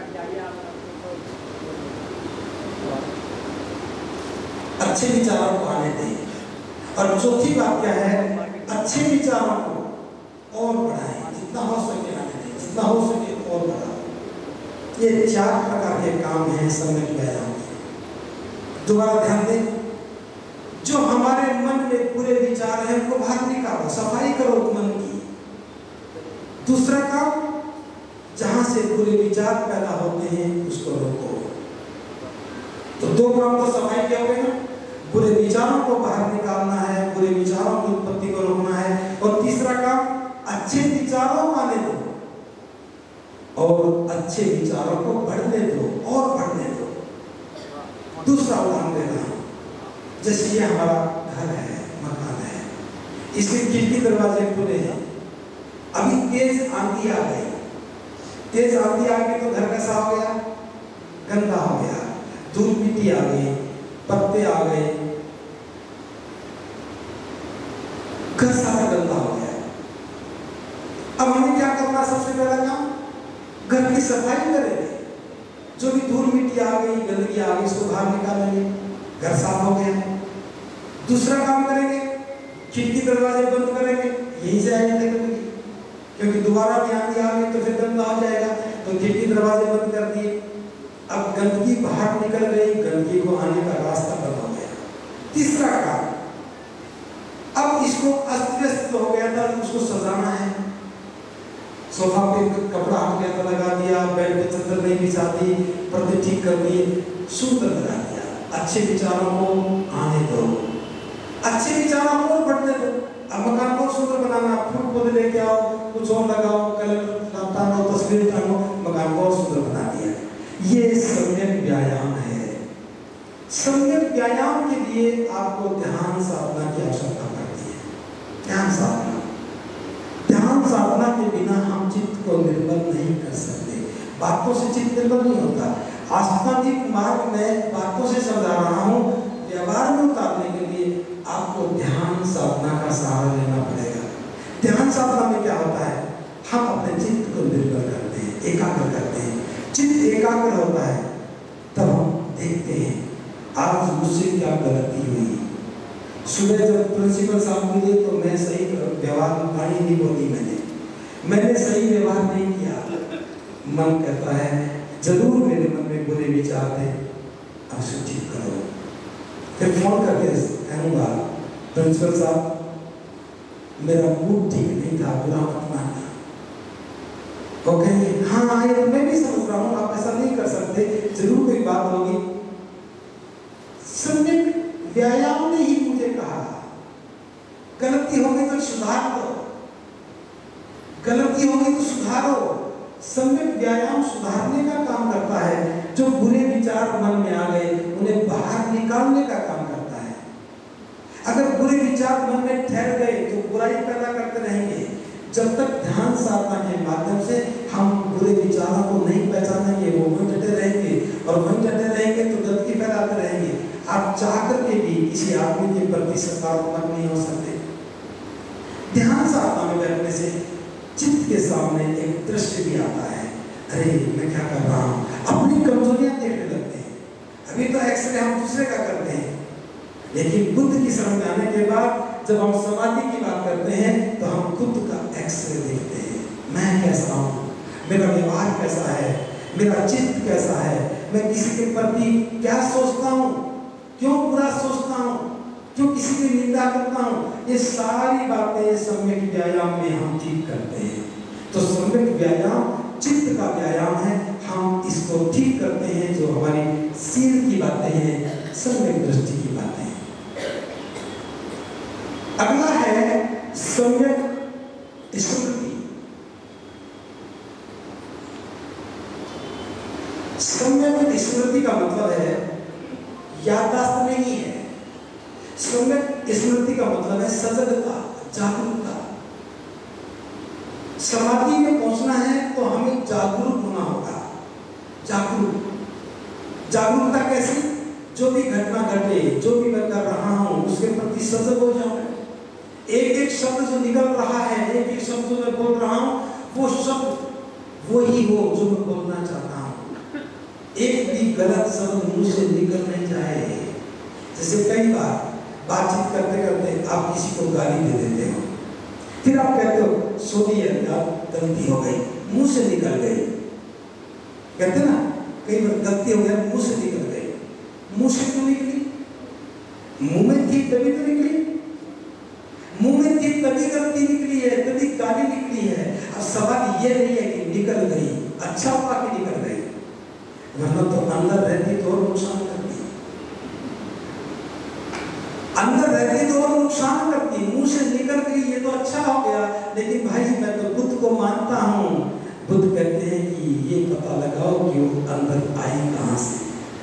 अच्छे विचारों को आने दें। और चौथी बात क्या है, अच्छे विचारों को और बढ़ाएं, जितना हो सके आने दें, जितना हो सके और बढ़ाओ। ये 4 प्रकार के काम हैं सम्यक व्यायाम के। दोबारा ध्यान दें, जो हमारे मन में बुरे विचार हैं उनको बाहर निकालो, सफाई करो मन की। दूसरा काम, जहां से बुरे विचार पैदा होते हैं उसको रोको। तो 2 काम तो सफाई क्या हो गए ना, बुरे विचारों को बाहर निकालना है, बुरे विचारों की उत्पत्ति को रोकना है। और तीसरा काम, अच्छे विचारों को आने दो और अच्छे विचारों को बढ़ने दो और बढ़ने दो। दूसरा उदाहरण दे रहा हूं, जैसे ये हमारा घर है, मकान है, इसके खिड़की दरवाजे खुले हैं। अभी तेज आंधी आ गई, तेज आंधी आ गई तो घर कैसा हो गया, गंदा हो गया, धूल मिट्टी आ गई, पत्ते आ गए, घर सारा गंदा हो गया। अब हमें क्या करना, सबसे पहला काम घर की सफाई करेंगे। जो भी धूल मिट्टी आ गई, गंदगी आ गई, उसको बाहर निकालेंगे, घर साफ हो गया। दूसरा काम करेंगे, खिड़की दरवाजे बंद करेंगे, यहीं से आएंगे गंदगी, क्योंकि दोबारा भी आंधी आ गई तो फिर गंदा हो जाएगा। तो खिड़की दरवाजे बंद कर दिए, अब गंदगी बाहर निकल गई, गंदगी को आने का रास्ता बंद हो गया। तीसरा काम, अब इसको अस्त व्यस्त हो गया था, उसको सजाना है। सोफा पे कपड़ा हट गया था, लगा दिया, बेड पे चादर नहीं बिछा दी, पर्दे ठीक कर दिए, सुंदर लगा दिया। अच्छे विचारों को आने दो, अच्छे विचारों को बढ़ने दो। अब मकान को सुंदर बनाना, फूल पौधे लेके आओ, कुछ और लगाओ, कलर टांगो, तस्वीर टांगो, मकान को सुंदर बना दिया। ये सम्यक व्यायाम है। सम्यक व्यायाम के लिए आपको ध्यान साधना की आवश्यकता पड़ती है। ध्यान साधना, ध्यान साधना के बिना हम चित्त को निर्मल नहीं कर सकते। बातों से चित्त निर्मल नहीं होता। आध्यात्मिक मार्ग में बातों से समझा रहा हूँ, व्यवहार में उतारने के लिए आपको ध्यान साधना का सहारा लेना पड़ेगा। ध्यान साधना में क्या होता है, हम अपने चित्त को निर्मल करते हैं, एकाग्र करते हैं। चित्त एकाग्र होता है तब हम देखते हैं आज मुझसे क्या गलती हुई। सुबह जब प्रिंसिपल साहब मिले तो मैं सही व्यवहार वाणी नहीं बोली, मैंने सही व्यवहार नहीं किया। मन कहता है जरूर मेरे मन में बुरे विचार थे, अब उसे ठीक करो। फिर फोन करके कहूँगा प्रिंसिपल साहब मेरा मूड ठीक नहीं था, बुरा मत मानना। वो कहेंगे हाँ ये तो मैं भी समझ रहा हूँ, आप ऐसा नहीं कर सकते, जरूर कोई बात होगी। व्यायाम ने ही मुझे कहा, गलती होगी तो सुधार दो, गलती होगी तो सुधारो। सम्यक व्यायाम सुधारने का काम करता है। जो बुरे विचार मन में आ गए उन्हें बाहर निकालने का काम करता है। अगर बुरे विचार मन में ठहर गए तो बुराई पैदा करते रहेंगे। जब तक ध्यान साधना के माध्यम से हम बुरे विचारों को नहीं पहचानेंगे, वो वहीं डटे रहेंगे, और वहीं डटे रहेंगे तो गलती फैलाते रहेंगे। आप चाह करके भी किसी आदमी के प्रति सकारात्मक नहीं हो सकते। ध्यान साधना में बैठने से चित्त के सामने एक दृश्य भी आता है, अरे मैं क्या कर रहा हूँ, अपनी कमजोरियां देखने लगते हैं। अभी तो एक्सरे हम दूसरे का करते हैं, लेकिन बुद्ध की शरण में आने के बाद जब हम समाधि की बात करते हैं तो हम खुद का एक्सरे देखते हैं। मैं कैसा हूँ, मेरा व्यवहार कैसा है, मेरा चित्त कैसा है, मैं किसी के प्रति क्या सोचता हूँ, क्यों बुरा सोचता हूँ, क्यों किसी की निंदा करता हूँ। ये सारी बातें सम्यक व्यायाम में हम ठीक करते हैं। तो सम्यक व्यायाम चित्त का व्यायाम है। हम इसको ठीक करते हैं जो हमारी सील की बातें हैं, सम्यक दृष्टि की बातें हैं। अगला है सम्यक स्मृति। सम्यक स्मृति का मतलब है याददाश्त नहीं है। सम्यक स्मृति का मतलब है सजगता, जागरूकता। समाधि में पहुंचना है तो हमें जागरूक होना होगा। जागरूकता कैसे? जो भी घटना घटे, जो भी मैं कर रहा हूं उसके प्रति सजग हो जाऊं। एक एक शब्द जो निकल रहा है, एक एक शब्द जो मैं बोल रहा हूं, वो शब्द वही हो जो मैं बोलना चाहता हूं। एक भी गलत शब्द मुंह से निकल नहीं जाए। जैसे कई बार बातचीत करते करते आप किसी को गाली दे देते हो, फिर आप कहते हो सॉरी यार गलती हो गई, मुंह से निकल गई। कहते ना कई बार गलती हो गया, मुंह से निकल गई। मुंह से क्यों निकली? मुंह में थी तभी तो निकली। मुंह में थी तभी गलती निकली है, तभी गाली निकली है। अब सवाल ये नहीं है कि निकल गई, अच्छा हुआ कि निकल गई, वरना तो अंदर रहती तो और नुकसान करती, अंदर रहती तो और नुकसान करती। मुंह से निकल गई ये तो अच्छा हो गया, लेकिन भाई मैं तो बुद्ध को मानता हूँ। बुद्ध कहते हैं कि ये पता लगाओ कि वो अंदर आई कहां से।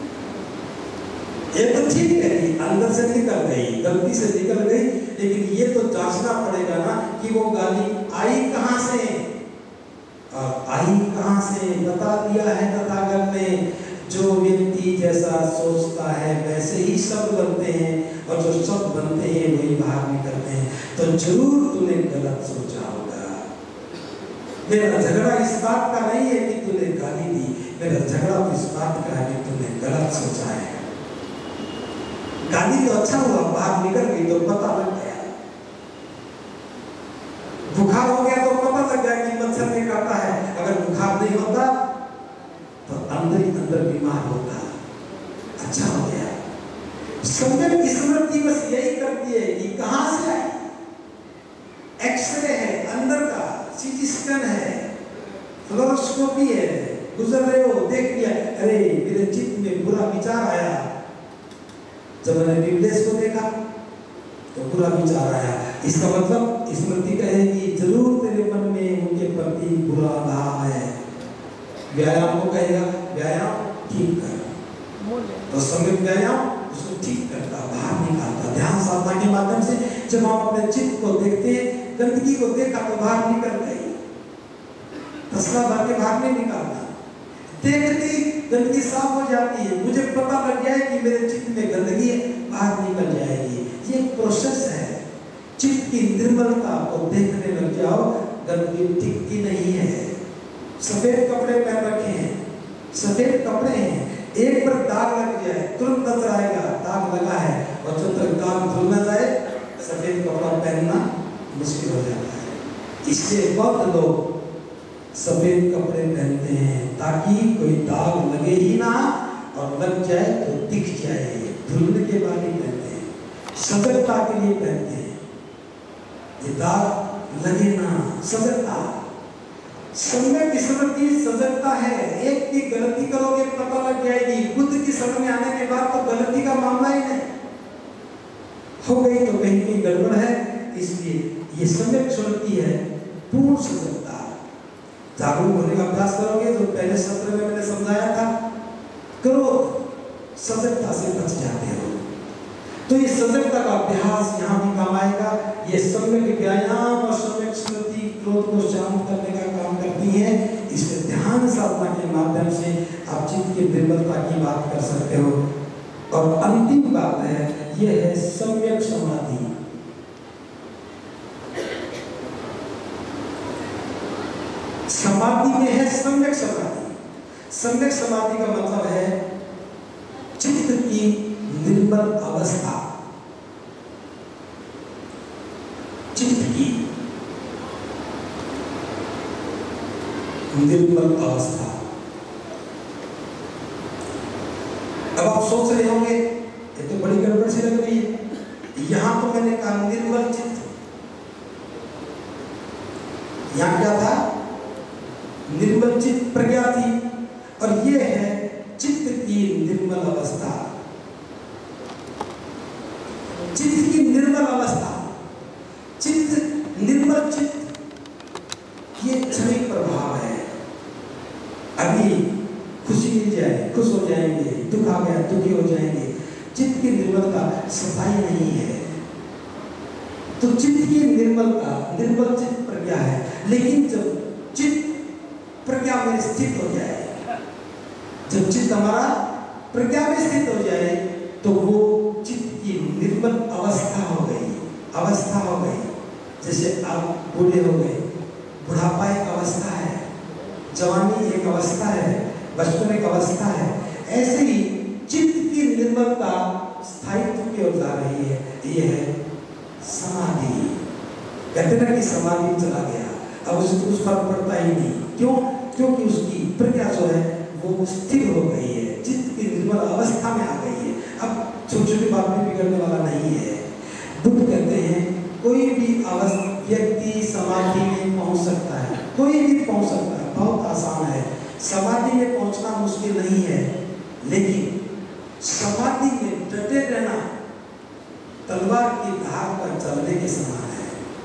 ये तो ठीक है कि अंदर से निकल गई, गलती से निकल गई, लेकिन ये तो जांचना पड़ेगा ना कि वो गाली आई कहां से। और आई कहां से बता दिया है तथागत ने, जो व्यक्ति जैसा सोचता है वैसे ही शब्द बनते हैं, और जो शब्द बनते हैं वही बाहर निकलते हैं। तो जरूर तूने गलत सोचा होगा। मेरा झगड़ा इस बात का नहीं है कि तूने गाली दी, मेरा झगड़ा तो इस बात का है कि तूने गलत सोचा है। गाली तो अच्छा हुआ, बाहर निकल गई तो पता लग गया। बुखार हो गया तो पता लग गया कि मच्छर ने काटा है। अगर बुखार नहीं होता तो अंदर ही अंदर बीमार होता। अच्छा हो गया। सम्यक स्मृति बस यही करती है कि कहां से आई। एक्सरे है अंदर का, सीटी स्कैन है, फ्लोरोस्कोपी है, गुजर रहे हो देख लिया, अरे मेरे चित्त में बुरा विचार आया। जब मैंने विमलेश को देखा तो बुरा विचार आया, इसका मतलब स्मृति कहेगी जरूर तेरे मन में उनके प्रति बुरा भाव है। व्यायाम को कहेगा व्यायाम ठीक कर, तो सम्यक व्यायाम उसको ठीक करता, बाहर निकालता। ध्यान साधना के माध्यम से जब हम अपने चित्त को देखते हैं, गंदगी को देखा तो बाहर निकल गई, तसला भर के बाहर नहीं निकालता। देखती गंदगी साफ हो जाती है, मुझे पता लग गया है कि मेरे चित्त में गंदगी है, बाहर निकल जाएगी। ये प्रोसेस है। चित्त की निर्मलता को देखने लग जाओ, गंदगी टिकती नहीं है। सफेद कपड़े पहन रखे हैं, सफेद कपड़े हैं, एक पर दाग लग जाए तुरंत नजर आएगा दाग लगा है, और जब तक दाग धुल न जाए सफेद कपड़ा पहनना मुश्किल हो जाता है। इसलिए बहुत लोग सफेद कपड़े पहनते हैं ताकि कोई दाग लगे ही ना, और लग जाए तो दिख जाए। धुलने के बाद ही पहनते हैं, सजगता के लिए पहनते हैं, ये दाग लगे ना, सजगता। सम्यक स्मृति सजगता है। एक भी गलती करोगे पता लग जाएगी। बुद्ध की शरण में आने के बाद तो गलती का मामला ही नहीं, हो गई तो कहीं कहीं गड़बड़ है। इसलिए ये सम्यक स्मृति है पूर्ण सजगता। जागरूक होने का अभ्यास करोगे तो पहले सत्र में मैंने समझाया था, क्रोध सजगता से बच जाते हो। तो ये सजगता का अभ्यास यहाँ भी काम आएगा। ये सम्यक व्यायाम और सम्यक स्मृति क्रोध को शांत करने का काम करती है। इसमें ध्यान साधना के माध्यम से आप चित्त की निर्मलता की बात कर सकते हो। और अंतिम बात है, यह है सम्यक समाधि। समाधि में है सम्यक समाधि। सम्यक समाधि का मतलब है चित्त की निर्मल अवस्था, चित्त की निर्मल अवस्था। अब आप सोच रहे होंगे ये तो बड़ी गड़बड़ सी लग रही है, यहां तो मैंने कहा निर्मल चित्त, यहां क्या था? निर्मल चित्त प्रज्ञा थी, और ये है चित्त की निर्मल अवस्था। चित्त की निर्मल अवस्था, चित्त निर्मल चित्त, ये क्षणिक प्रभाव है। अभी खुशी मिल जाए खुश हो जाएंगे, दुख आ गया दुखी हो जाएंगे। चित्त की निर्मलता सफाई नहीं है। तो चित्त की निर्मलता निर्मल चित्त प्रज्ञा है। लेकिन जब चित्त प्रज्ञा में स्थित हो जाए, जब चित्त हमारा प्रज्ञा में स्थित हो जाए, तो वो चित्त की निर्मल अवस्था हो गई, अवस्था हो गई। जैसे आप बूढ़े हो गए, बुढ़ापा एक अवस्था है, जवानी एक अवस्था है, बचपन एक अवस्था है। ऐसे ही चित्त की निर्मलता स्थायित्व की ओर जा रही है। ये है समाधि। कहते ना कि समाधि चला गया, अब उसे कुछ फर्क पड़ता ही नहीं। क्यों? क्योंकि उसकी प्रज्ञा जो है वो स्थिर हो गई है, चित्त की निर्मल अवस्था में आ गई है। अब छोटी छोटी बात में बिगड़ने वाला नहीं है। बुद्ध कहते हैं कोई भी व्यक्ति समाधि में पहुंच सकता है, कोई भी पहुंच सकता है, बहुत आसान है। समाधि में पहुंचना मुश्किल नहीं है, लेकिन समाधि में डटे रहना तलवार की धार पर चलने के समान है।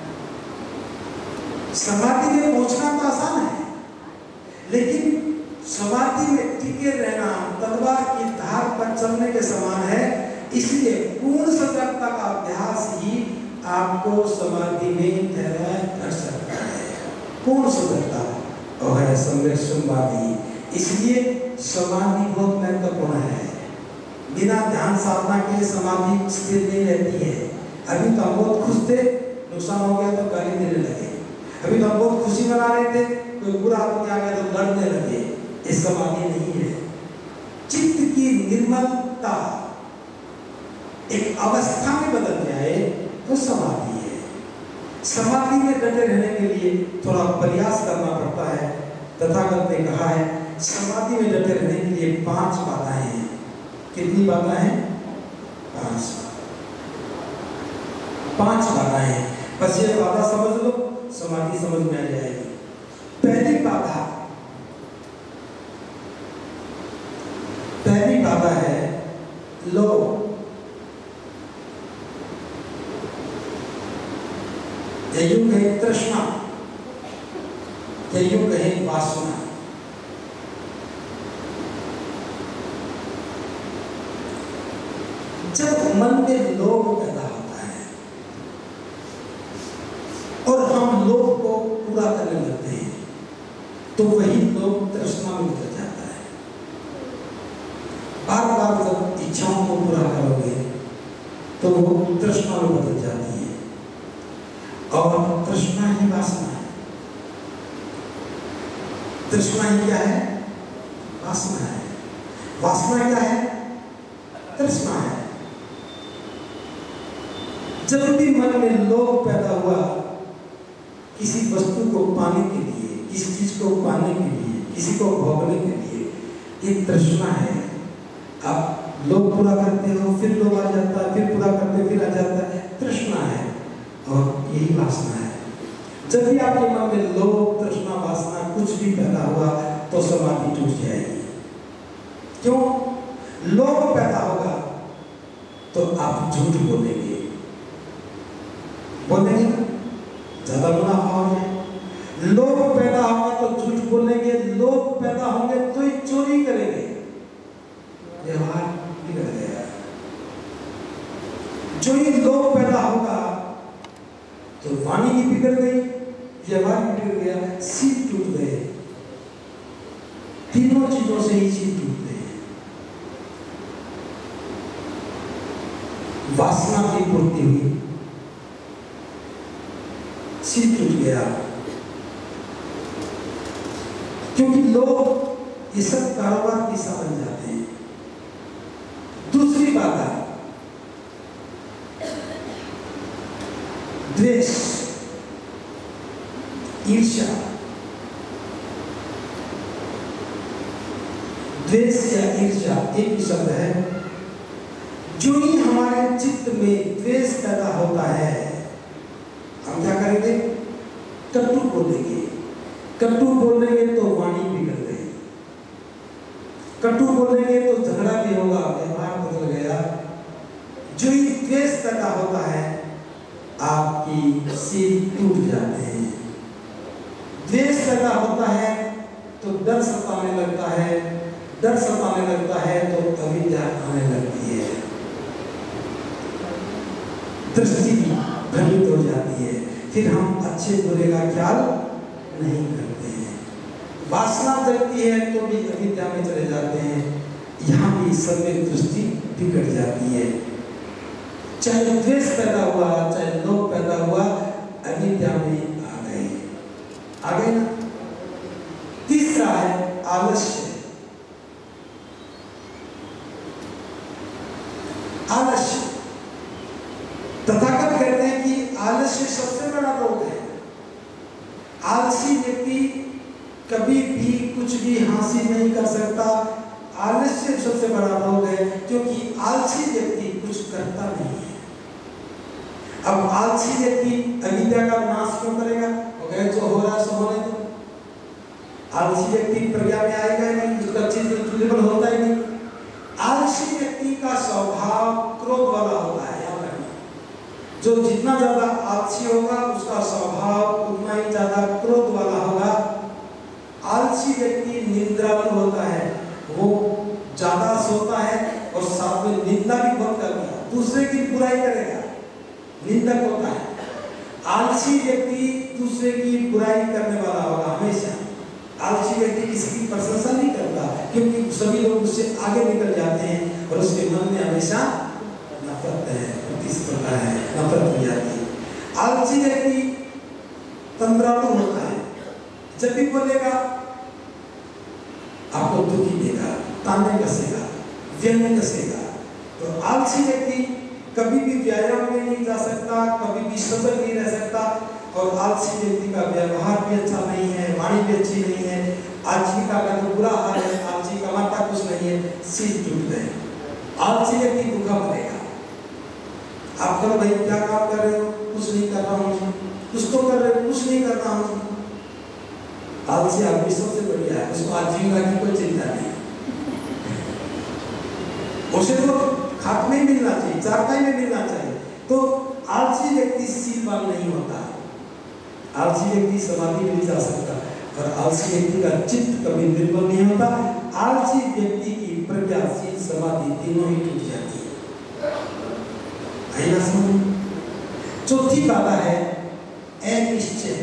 समाधि में पहुंचना तो आसान है, लेकिन समाधि में टिके रहना तलवार की धार पर चलने के समान है। इसलिए पूर्ण सजगता का अभ्यास ही आपको समाधि में ठहरा कर सकता है। पूर्ण सजगता और है सम्यक समाधि। इसलिए समाधि बहुत महत्वपूर्ण है। बिना ध्यान साधना के समाधि स्थिर नहीं रहती है। अभी तो हम बहुत खुश थे, नुकसान हो गया तो गाली देने लगे। अभी तो हम बहुत खुशी मना रहे थे, कोई बुरा आदमी आ गया तो लड़ने लगे। ये समाधि नहीं है। चित्त की निर्मलता एक अवस्था में बदल जाए तो समाधि है। समाधि में डटे रहने के लिए थोड़ा प्रयास करना पड़ता है। तथागत ने कहा है समाधि में डटे रहने के लिए 5 बाधाएं हैं। कितनी बाधाएं हैं? 5 बाधाएं हैं। बस ये बाधा समझ लो, समाधि समझ में आ जाएगी। पहली बाधा है लोभ। यूं कहे तृष्णा, यूं कहे वासना। जब मन में लोभ पैदा होता है और हम लोभ को पूरा करने लगते हैं, तो वही लोभ तृष्णा में बदल जाता है। बार बार जब इच्छाओं को पूरा करोगे तो वो तृष्णा में बदल जाती है, और तृष्णा ही वासना है। तृष्णा ही क्या है? वासना है। वासना क्या है? तृष्णा है। जब भी मन में लोभ पैदा हुआ किसी वस्तु को पाने के लिए, किसी चीज को पाने के लिए, किसी को भोगने के लिए, ये तृष्णा है। आप लोभ पूरा करते हो, फिर लोभ आ जाता है, फिर पूरा करते फिर आ जाता है, तृष्णा है। और यही वासना है। जब भी आपके मन में लोभ, तृष्णा, वासना कुछ भी पैदा हुआ तो समाधि टूट जाएगी। क्यों? लोभ पैदा होगा तो आप झूठ बोलेंगे, लोभ पैदा होगा तो झूठ बोलेंगे, लोभ पैदा होंगे तो ही चोरी करेंगे, व्यवहार बिगड़ गया। जो ही लोभ पैदा होगा तो वाणी भी बिगड़ गई, व्यवहार भी बिगड़ गया, सील टूट गए। तीनों चीजों से ही सील टूटते हैं। वासना की पूर्ति हुई, सील टूट गया, क्योंकि लोग ये सब कारोबार की सा बन जाते हैं। दूसरी बात है द्वेष, ईर्ष्या। द्वेष या ईर्ष्या एक ही शब्द है। जो ही हमारे चित्त में द्वेष पैदा होता है, हम क्या करेंगे? कटु बोलेंगे। कटु बोलेंगे तो वाणी बिगड़ गई, कटु बोलेंगे तो झगड़ा भी होगा, व्यवहार बदल गया। जो ही द्वेष पैदा होता है, आपकी सील टूट जाते हैं। द्वेष पैदा होता है तो डर सताने लगता है, डर सताने लगता है तो अविद्या आने लगती है, दृष्टि भ्रमित हो जाती है, फिर हम अच्छे बुरे का ख्याल नहीं करते हैं। वासना जगती है तो भी अविद्या में चले जाते हैं, यहाँ भी सम्यक दृष्टि बिगड़ जाती है। चाहे द्वेष पैदा हुआ, चाहे लोभ पैदा हुआ, अविद्या में आ गए ना। तीसरा है आलस्य। आलस्य, तथागत कहते हैं कि आलस्य सबसे बड़ा रोग है। आलसी व्यक्ति कभी भी कुछ भी हासिल नहीं कर सकता। आलस्य सबसे बड़ा रोग है, क्योंकि आलसी व्यक्ति कुछ करता नहीं है। अब आलसी व्यक्ति अविद्या का नाश क्यों करेगा? जो हो रहा है सो होने दो। आलसी व्यक्ति प्रज्ञा में आएगा नहीं, उसका चित्त लेवल होता ही नहीं। आलसी व्यक्ति का स्वभाव क्रोध वाला होता है, याद रखना। जो जितना ज्यादा आलसी होगा उसका स्वभाव उतना ही ज्यादा क्रोध वाला होगा। आलसी व्यक्ति निंद्रालु होता है, वो ज्यादा सोता है और साथ में निंदा भी बहुत करता है, दूसरे की बुराई करेगा, निंदक होता है। आलसी व्यक्ति दूसरे की बुराई करने वाला होगा हमेशा। आलसी व्यक्ति किसी की प्रशंसा नहीं करता, क्योंकि सभी लोग उससे आगे निकल जाते हैं और उसके मन में हमेशा नफरत है, प्रतिस्पर्धा है, नफरत हो जाती है। आलसी व्यक्ति तंद्रालु होता है, जब भी बोलेगा आपको दुखी देगा, ताने कसेगा, व्यंग कसेगा। तो आलसी व्यक्ति कभी भी व्यायाम में नहीं जा सकता, कभी भी सफल नहीं रह सकता, और आलसी व्यक्ति का व्यवहार भी अच्छा नहीं है, वाणी भी अच्छी नहीं है, आजीविका का तो बुरा हाल है, आलसी कमाता कुछ नहीं है, सील टूट गए। आलसी व्यक्ति भूखा मरेगा। आप करो भाई क्या काम कर रहे हो? कुछ नहीं कर रहा हूँ। कुछ तो कर रहे हो? कुछ नहीं कर रहा हूँ। आलसी आदमी सबसे बढ़िया है, उसको आजीविका की कोई चिंता नहीं, उसे तो खाट में मिलना चाहिए, चारपाई में मिलना चाहिए। तो आलसी व्यक्ति सीलवान नहीं होता, आलसी व्यक्ति समाधि में नहीं जा सकता, और आलसी व्यक्ति का चित्त कभी निर्बल नहीं होता। आलसी व्यक्ति की प्रज्ञा, सील, समाधि तीनों ही टूट जाती है। चौथी बाधा है अनिश्चय।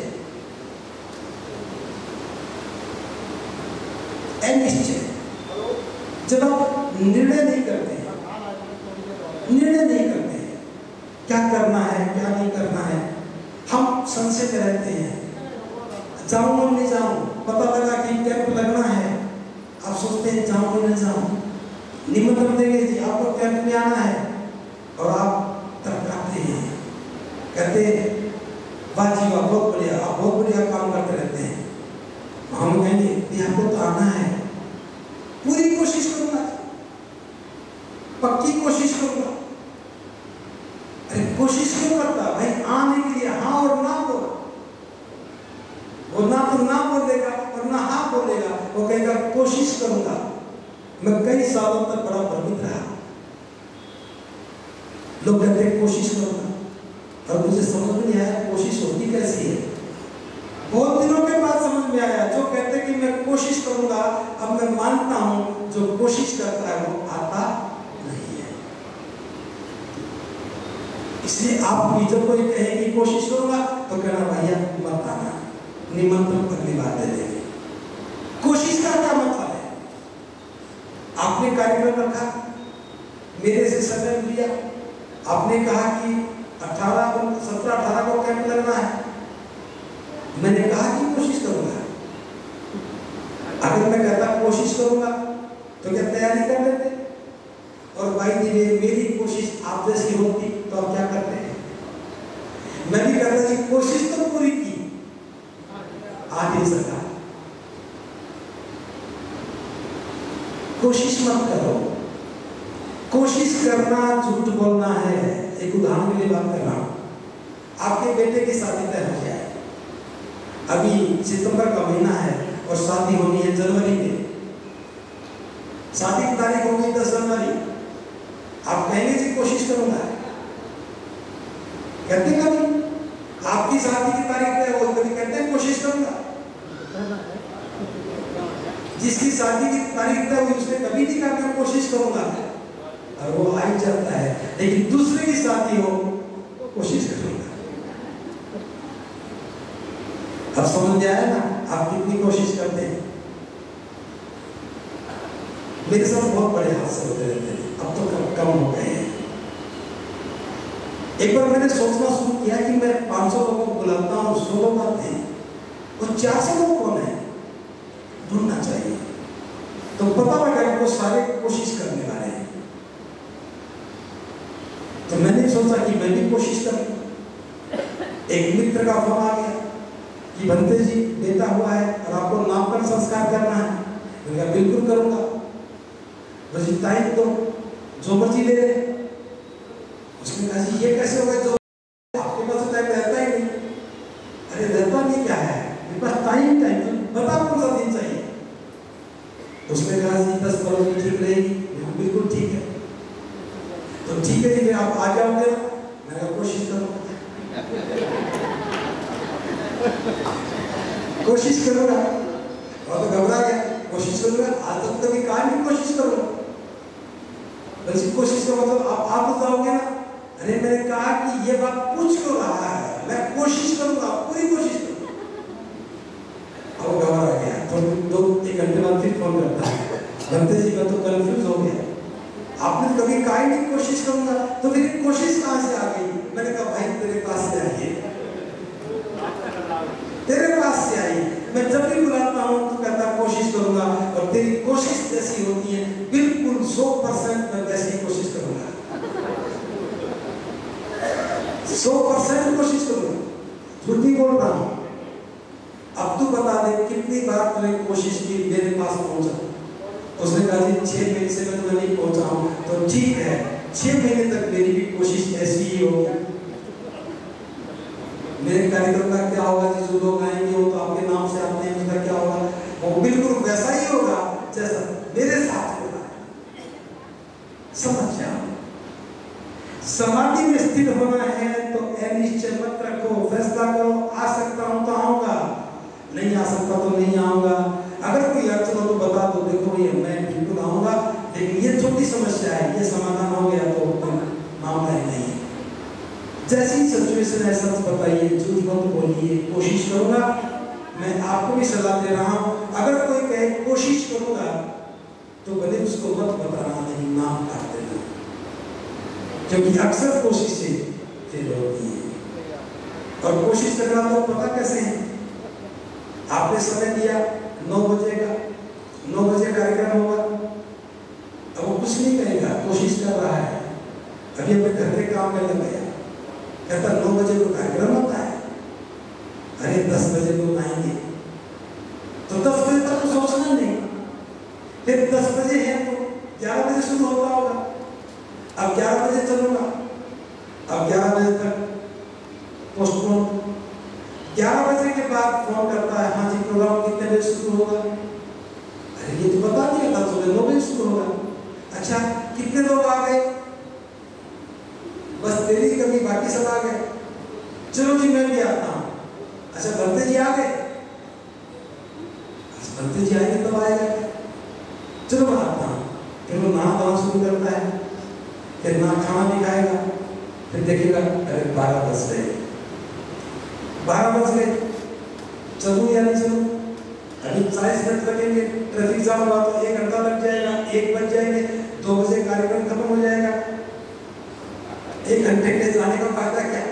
अनिश्चय, जब आप निर्णय नहीं करते, निर्णय नहीं करते क्या करना है क्या नहीं करना है, हम संशय में रहते हैं, जाऊं और नहीं जाऊं। पता लगा कि कैंप लगना है, आप सोचते हैं जाऊं और नहीं जाऊं। निमंत्रण देंगे जी आपको कैंप में आना है, और आप तर्काते हैं, कहते वाह जी वाह बहुत बढ़िया, आप बहुत बढ़िया काम करते रहते हैं। हम कहेंगे आपको तो आना है, पूरी कोशिश करूंगा, पक्की कोशिश करूंगा। अरे कोशिश क्यों करता भाई? आने के लिए हाँ और ना बोल, वो ना तो ना बोलेगा और ना हाँ बोलेगा, वो कहेगा कोशिश करूंगा। मैं कई सालों तक बड़ा भ्रमित रहा, लोग कहते हैं कोशिश करूंगा, और मुझे समझ में नहीं आया कोशिश होती कैसी है। बहुत दिनों के कोशिश करूंगा। अब मैं मानता हूं जो कोशिश करता है वो आता नहीं है। इसलिए आप भी जब कोई कहे कि कोशिश करूंगा तो कहना भैया मत आना, निमंत्रण अगली बार दे देंगे। कोशिश का क्या मतलब है? आपने कार्यक्रम रखा, मेरे से समय लिया, आपने कहा कि 17-18 को कैंप लगना है, मैंने कहा कि कोशिश करूंगा। अगर मैं कहता कोशिश करूंगा तो क्या तैयारी कर लेते? और भाई जी मेरी कोशिश आप जैसी होती तो आप क्या करते हैं? मैं भी कहता जी कोशिश तो पूरी की, आ नहीं सका। कोशिश मत करो। कोशिश करना झूठ बोलना है। एक उदाहरण के लिए बात कर रहा हूं। आपके बेटे की शादी तय हो जाए, अभी सितंबर का महीना है और शादी होनी है जनवरी में। शादी की तारीख होगी 10 जनवरी। आप कहेंगे जी कोशिश करूंगा, कहते कभी? आपकी शादी की तारीख है वो कभी कहते हैं कोशिश करूंगा? जिसकी शादी की तारीख है उसने कभी नहीं कहा मैं कोशिश करूंगा, और वो आ ही जाता है। लेकिन दूसरे की शादी हो कोशिश करूंगा। अब समझ में आया ना आप कितनी कोशिश करते हैं? मेरे साथ बहुत बड़े हादसे होते रहते हैं, अब तो कम हो गए हैं। एक बार मैंने सोचना शुरू किया कि मैं 500 लोगों को बुलाता हूँ, 100 लोग आते हैं, और 400 लोग कौन है ढूंढना चाहिए। तो पता लगा कि वो सारे कोशिश करने वाले हैं। तो मैंने सोचा कि मैं भी कोशिश करूं। एक मित्र का फोन आ गया कि बनते जी बेटा हुआ है और आपको नामकरण संस्कार करना है। मैंने कहा बिल्कुल करूंगा। बस टाइम तो जो मर्जी ले ले। उसने कहा जी ये कैसे होगा, जो आपके पास टाइम रहता ही नहीं। अरे रहता नहीं क्या है, मेरे पास टाइम तो बता कौन सा दिन चाहिए। उसने कहा जी 10 फरवरी ठीक रहेगी। बिल्कुल ठीक है। तो ठीक है जी फिर आप आ जाओगे? मैंने कहा कोशिश करूंगा। कोशिश करूंगा और तो घबरा गया। कोशिश करूंगा, आज तक कभी कहा नहीं कोशिश करूंगा। बल्कि कोशिश का मतलब आप आ तो जाओगे ना। अरे मैंने कहा कि ये बात पूछ क्यों रहा है, मैं कोशिश करूंगा, पूरी कोशिश करूंगा। अब घबरा गया। तो 2-1 घंटे बाद फिर फोन करता है, बनते जी मैं तो कंफ्यूज हो गया, आपने कभी कहा ही नहीं कोशिश करूंगा, तो फिर कोशिश कहां से आ गई? मैंने कहा भाई तेरे पास से आई है, तेरे पास से आई। मैं जब भी बुलाता हूं तो कहता कोशिश करूंगा, और तेरी कोशिश जैसी होती है बिल्कुल 100% मैं वैसी कोशिश करूंगा। 100% कोशिश करूंगा, झूठ नहीं बोल रहा हूं। अब तू बता दे कितनी बार तूने कोशिश की मेरे पास पहुंचा? उसने कहा जी 6 महीने से मैं तुम्हें नहीं पहुंचा हूं। तो ठीक है, 6 महीने तक मेरी भी कोशिश ऐसी ही होगी। मेरे कार्यक्रम का क्या होगा जी? जो लोग आएंगे वो तो आपके नाम से आते हैं, उसका क्या होगा? वो बिल्कुल वैसा ही होगा जैसा मेरे साथ होगा। समझ जाओ। समाधि में स्थित होना है तो अनिश्चय मत रखो, फैसला करो। आ सकता हूं तो आऊंगा, नहीं आ सकता तो नहीं आऊंगा। अगर कोई अड़चन हो तो बता दो, देखो भैया मैं बिल्कुल आऊंगा, लेकिन ये छोटी समस्या है, ये समाधान हो गया तो मामला ही नहीं है। जैसी सिचुएशन है सच बताइए, झूठ मत बोलिए। कोशिश करूंगा, मैं आपको भी सलाह दे रहा हूं। अगर कोई कहे कोशिश करूंगा तो भले उसको मत बताना, नहीं नाम काट देना, क्योंकि अक्सर कोशिश से फेल होती है। और कोशिश करना तो पता कैसे है? आपने समय दिया 9 बजे का, 9 बजे कार्यक्रम होगा। अब वो कुछ नहीं कहेगा, कोशिश कर रहा है, अभी अपने घर के काम में लग गया, कहता 9 बजे को कार्यक्रम होता है। अरे 10 बजे लोग आएंगे, तो 10 बजे तक तो सोचना नहीं। फिर 10 बजे है तो 11 बजे शुरू होता होगा। अब 11 बजे चलूंगा, अब 11 बजे तक पोस्टपोन। 11 बजे के बाद फोन करता है, हाँ जी प्रोग्राम कितने बजे शुरू होगा? अरे ये तो बता दिया था सुबह 9 बजे शुरू होगा। अच्छा कितने लोग आ गए? बस तेरी कमी, बाकी सब आ गए। चलो जी मैं भी आता हूँ। अच्छा बनते जी आ गए? भक्त जी आएंगे तब आएगा, चलो बनाता हूँ। फिर वो नहा धोना शुरू करता है, फिर ना खाना भी खाएगा, फिर देखेगा अरे 12 बज गए, 12 बज गए, चलूँ या नहीं चलूँ, अभी 40 मिनट लगेंगे, ट्रैफिक जाम हुआ तो 1 घंटा लग जाएगा, 1 बज जाएंगे, 2 बजे कार्यक्रम खत्म हो जाएगा। 1 घंटे के जाने का फायदा क्या?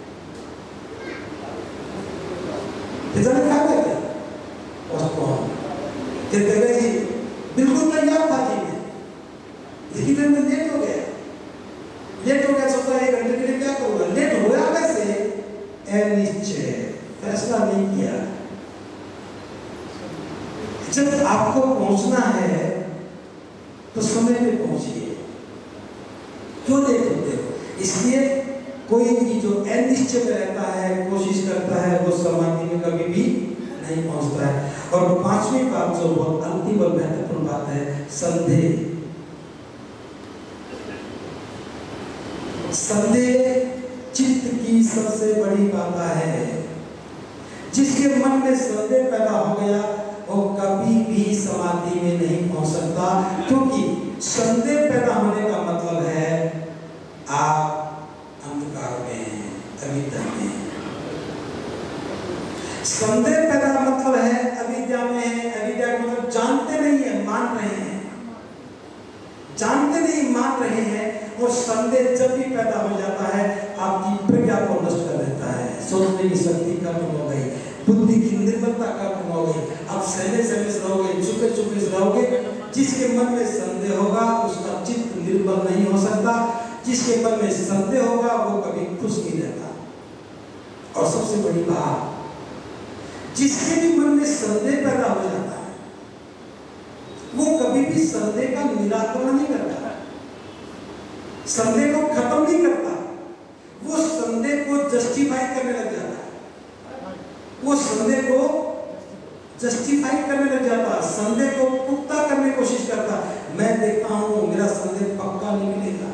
जाने का फायदा क्या? पोस्टपोन। कहते जी बिल्कुल तैयार था जी मैं, लेकिन फिर मैं लेट हो गया, सोचा 1 घंटे के लिए क्या करूँगा, लेट हो गया कैसे? अनिश्चय, फैसला नहीं किया। जब आपको पहुंचना है तो समय पे पहुंचिए, क्यों लेट होते हो? इसलिए कोई भी जो अनिश्चय में रहता है, कोशिश करता है, वो समाधि में कभी भी नहीं पहुंचता है। और 5वीं बात जो बहुत अंतिम और महत्वपूर्ण बात है, संदेह। संदेह चित्त की सबसे बड़ी बाधा है। जिसके मन में संदेह पैदा हो गया वो कभी भी समाधि में नहीं पहुंच सकता, क्योंकि संदेह पैदा होने का मतलब है आप अंधकार में हैं, अविद्या में हैं। संदेह पैदा मतलब है अविद्या में है। अविद्या का मतलब जानते नहीं है, मान रहे हैं, जानते नहीं मान रहे हैं। और संदेह जब भी पैदा हो जाता है आपकी प्रज्ञा को नष्ट कर देता है, सोचने की शक्ति कम हो गई, बुद्धि की निर्मलता कम हो गई, आप सहमे सहमे रहोगे, चुपे चुपे रहोगे। जिसके मन में संदेह होगा उसका चित्त निर्मल नहीं हो सकता, जिसके मन में संदेह होगा वो कभी खुश नहीं रहता। और सबसे बड़ी बात, जिसके भी मन में संदेह पैदा हो जाता है वो कभी भी संदेह का निराकरण नहीं करता, संदेह को खत्म नहीं करता, वो संदेह को जस्टिफाई करने लग जाता है, वो संदेह को जस्टिफाई करने लग जाता, संदेह को पुख्ता करने की कोशिश करता। मैं देखता हूं मेरा संदेह पक्का नहीं मिलेगा,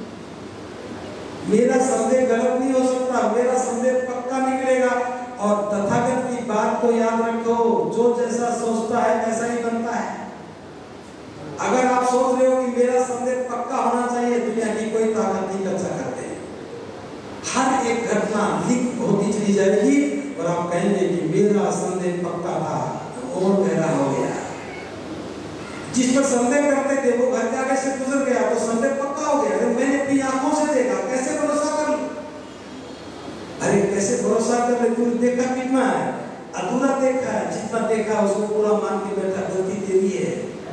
मेरा संदेह गलत नहीं हो सकता, मेरा संदेह पक्का निकलेगा। और तथागत की बात को याद रखो, जो जैसा सोचता है वैसा ही बनता है। अगर आप सोच रहे हो कि मेरा संदेह पक्का होना चाहिए, दुनिया की कोई ताकत नहीं कच्चा करते। हर एक घटना लीक होती चली जाएगी और आप कहेंगे कि मेरा संदेह पक्का था, और गहरा हो गया। जिस पर संदेह करते थे वो घर के आगे से गुजर गया तो संदेह पक्का हो गया। अरे मैंने अपनी आंखों से देखा, कैसे भरोसा कर लूं? अरे कैसे भरोसा कर ले? तूने देखा कितना है? अधूरा देखा है, जितना देखा उसको पूरा मान के बैठा, गलती तेरी है।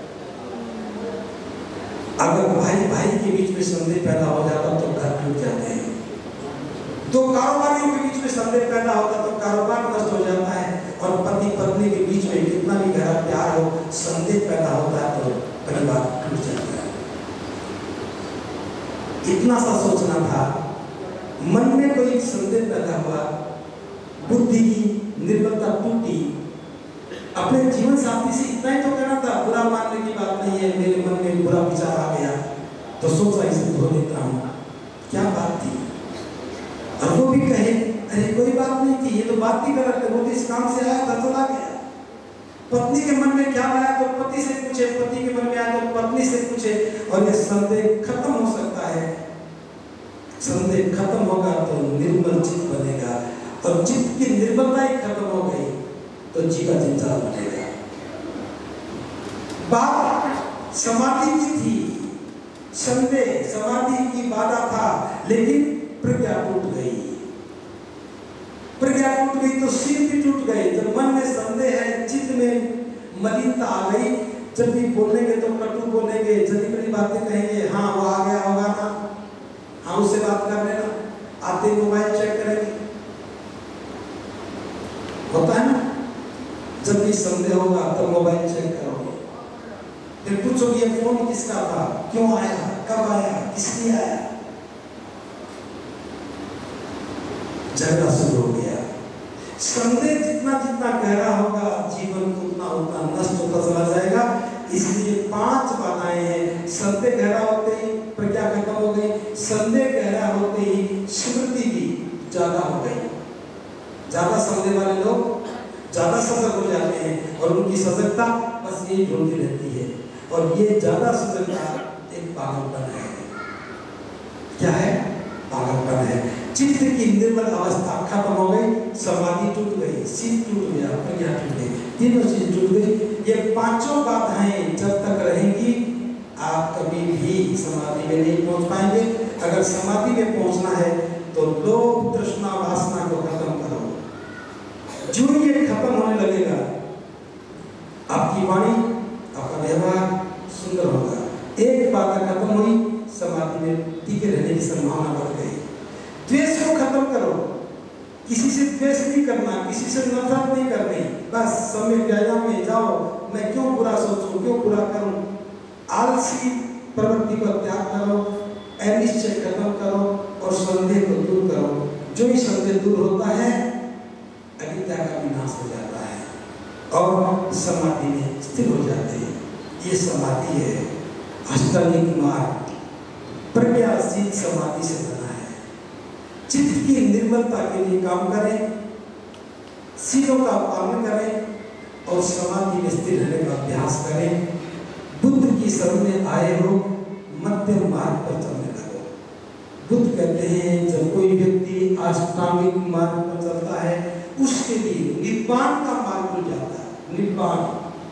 अगर भाई भाई के बीच में संदेह पैदा हो जाता तो घर टूट जाते हैं, दो कारोबारियों के बीच में संदेह पैदा होता तो कारोबार नष्ट हो जाता है, और पति पत्नी के बीच में कितना भी गहरा प्यार हो, संदेह पैदा होता है तो परिवार टूट जाता है। इतना सा सोचना था, मन में कोई संदेह पैदा हुआ, बुद्धि की निर्मलता टूटी, अपने जीवन साथी से इतना ही तो कहना था, बुरा मानने की बात नहीं है, मेरे मन में बुरा विचार आ गया तो सोचा इसे धो लेता हूँ, क्या बात थी? और वो भी कहे अरे कोई बात नहीं थी, ये तो बात ही गलत है, वो तो इस काम से आया था चला गया। पत्नी के मन में क्या आया तो पति से पूछे, पति के मन में आया तो पत्नी से पूछे, और ये संदेह खत्म हो सकता है। संदेह खत्म होगा तो निर्मल चित्त बनेगा, और चित्त की निर्मलता ही खत्म हो गई तो जीवा जंजाल बनेगा। बात समाधि की थी, संदेह समाधि की बाधा था, लेकिन प्रज्ञा टूट गई। प्रज्ञा टूट गई तो सिर भी टूट गए। जब मन में संदेह है, चित्त में मलिनता आ गई, जब भी बोलेंगे तो कटु बोलेंगे, जल्दी बड़ी बातें कहेंगे, हाँ वो आ गया होगा ना, हाँ उससे बात कर लेना, आते मोबाइल चेक करेंगे, होता है ना। जब भी संदेह होगा तो मोबाइल चेक करोगे, फिर पूछोगे ये फोन किसका था, क्यों आया, कब आया, किसलिए आया। झगड़ा शुरू हो गया। संदेह जितना जितना गहरा होगा जीवन उतना उतना नष्ट होता चला जाएगा। इसलिए 5 बाधाएं हैं। संदेह गहरा होते ही प्रज्ञा खत्म हो गई, संदेह गहरा होते ही स्मृति भी ज्यादा हो गई। ज्यादा संदेह वाले लोग ज्यादा सजग हो जाते हैं और उनकी सजगता बस यही ढूंढती रहती है। और ये ज्यादा सजगता एक पागलपन है। क्या है? पागलपन है। चित्त की निर्मल अवस्था खत्म हो गई, समाधि टूट गई, शील टूट गया, प्रज्ञा टूट गई, तीनों चीज टूट गई। ये पांचों बाधाएं जब तक रहेंगी आप कभी भी समाधि में नहीं पहुंच पाएंगे। अगर समाधि में पहुंचना है तो लोभ तृष्णा वासना को खत्म करो। जो ये खत्म होने लगेगा, आपकी वाणी, आपका व्यवहार सुंदर होगा। एक बात खत्म हुई, समाधि में टिके रहने की संभावना बढ़ गई। द्वेष को खत्म करो, किसी से द्वेष नहीं करना, किसी से नफरत नहीं करनी। बस समय व्यायाम में जाओ, मैं क्यों बुरा सोचूं, क्यों बुरा करूं। आलसी प्रवृत्ति को त्याग करो, अनिश्चय खत्म करो और संदेह को दूर करो। जो ही संदेह दूर होता है, अविद्या का विनाश हो जाता है और समाधि में स्थिर हो जाते हैं। ये समाधि है। अष्टांगिक मार्ग प्रज्ञाशील समाधि से बना है। चित्त की निर्मलता के लिए काम करें, शीलों का पालन करें और समाधि में स्थिर रहने का अभ्यास करें। बुद्ध की शरण में आए हो, मध्यम मार्ग पर चलने लगो। बुद्ध कहते हैं जब कोई व्यक्ति अष्टांगिक मार्ग पर चलता है, उसके लिए निब्बान का मार्ग खुल जाता है। निब्बान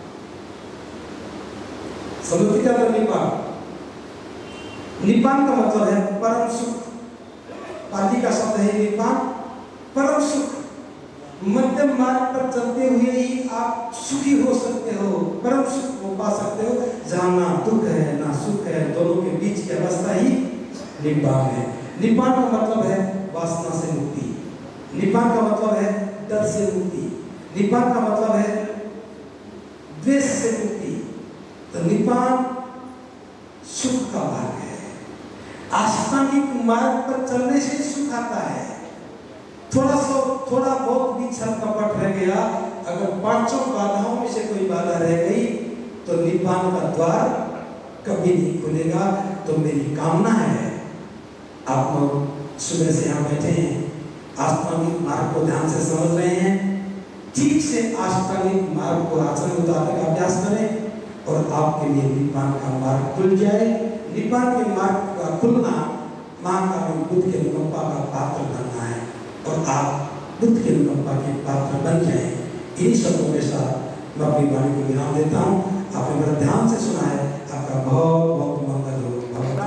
समझते क्या था? निब्बान, निब्बान का मतलब है परम सुख। पाली का शब्द है निब्बान, परम सुख। मध्यम मार्ग पर चलते हुए ही आप सुखी हो सकते हो, परम सुख को पा सकते हो, जहां ना दुख है ना सुख है, दोनों के बीच की अवस्था ही निब्बान है। निब्बान का मतलब है वासना से मुक्ति, निब्बान का मतलब है डर से मुक्ति, निब्बान का मतलब है द्वेष से मुक्ति। तो निब्बान सुख का मार्ग है। अष्टांगिक मार्ग पर चलने से सुख आता है। थोड़ा बहुत भी छल कपट रह गया, अगर पांचों बाधाओं में से कोई बाधा रह गई तो निब्बान का द्वार कभी नहीं खुलेगा। तो मेरी कामना है, आप लोग सुबह से यहाँ बैठे हैं, अष्टांगिक मार्ग को ध्यान से समझ रहे हैं, ठीक से अष्टांगिक मार्ग को आचरण में उतारने का अभ्यास करें और आपके लिए निब्बान का मार्ग खुल जाए। निब्बान के मार्ग का खुलना महाकाल बुद्ध के अनुकंपा का पात्र बनना है और आप बुद्ध के अनुकंपा के पात्र बन जाए। इन्हीं शब्दों के साथ मैं अपनी वाणी को विराम देता हूँ। आपने मेरा ध्यान से सुना है, आपका बहुत बहुत मंगल हो।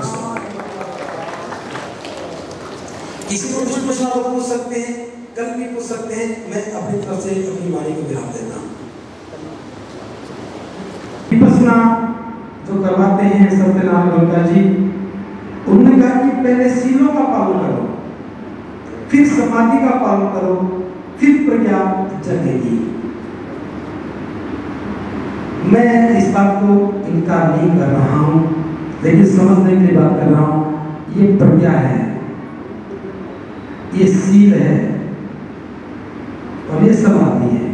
किसी को कुछ पूछना तो पूछ सकते हैं, कल भी पूछ सकते हैं। मैं अपनी तरफ से अपनी वाणी को विराम देता हूँ। विपश्यना जो करवाते हैं सत्यनारायण गोलका जी, उन्होंने कहा कि पहले शीलों का पालन करो, फिर समाधि का पालन करो, फिर प्रज्ञा जगेगी। मैं इस बात को इनकार नहीं कर रहा हूं, लेकिन समझने के लिए बात कर रहा हूं। ये प्रज्ञा है, ये शील है और ये समाधि है।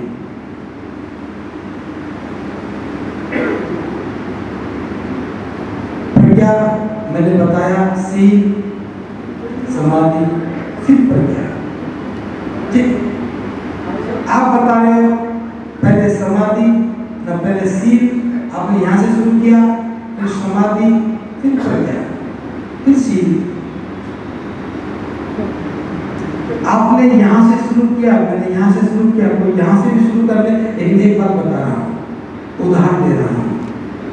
प्रज्ञा मैंने बताया, शील, समाधि, फिर प्रज्ञा। ठीक, आप बता रहे हो पहले समाधि ना पहले शील, आपने यहां से शुरू किया, फिर समाधि, फिर प्रज्ञा, फिर शील। आपने यहां से शुरू किया, मैंने यहां से शुरू किया, कोई यहां से भी शुरू कर ले। लेकिन एक बात बता रहा हूं, उदाहरण दे रहा हूं।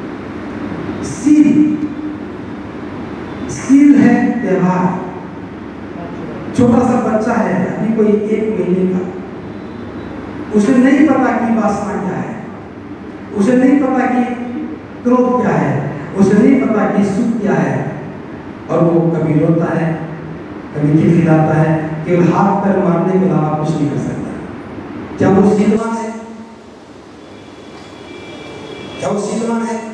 शील है व्यवहार। छोटा सा बच्चा है, अभी कोई 1 महीने का, उसे नहीं पता कि वासना क्या है, उसे नहीं पता कि क्रोध क्या है, उसे नहीं पता कि सुख क्या है, और वो कभी रोता है, कभी खिलखिलाता है, केवल हाथ पैर मारने के अलावा कुछ नहीं कर सकता। क्या वो शीलवान है? क्या वो शीलवान है?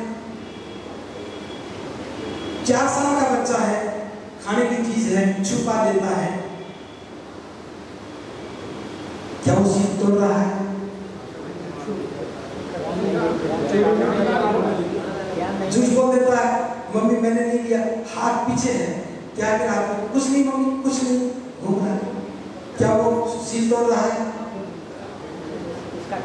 4 साल का बच्चा है, खाने की चीज है, छुपा देता है, क्या वो शील तोड़ रहा है? झूठ बोल देता है, मम्मी मैंने नहीं लिया, हाथ पीछे है, क्या कर रहा है? कुछ नहीं मम्मी, कुछ नहीं, घूम रहा है, क्या वो शील तोड़ रहा है?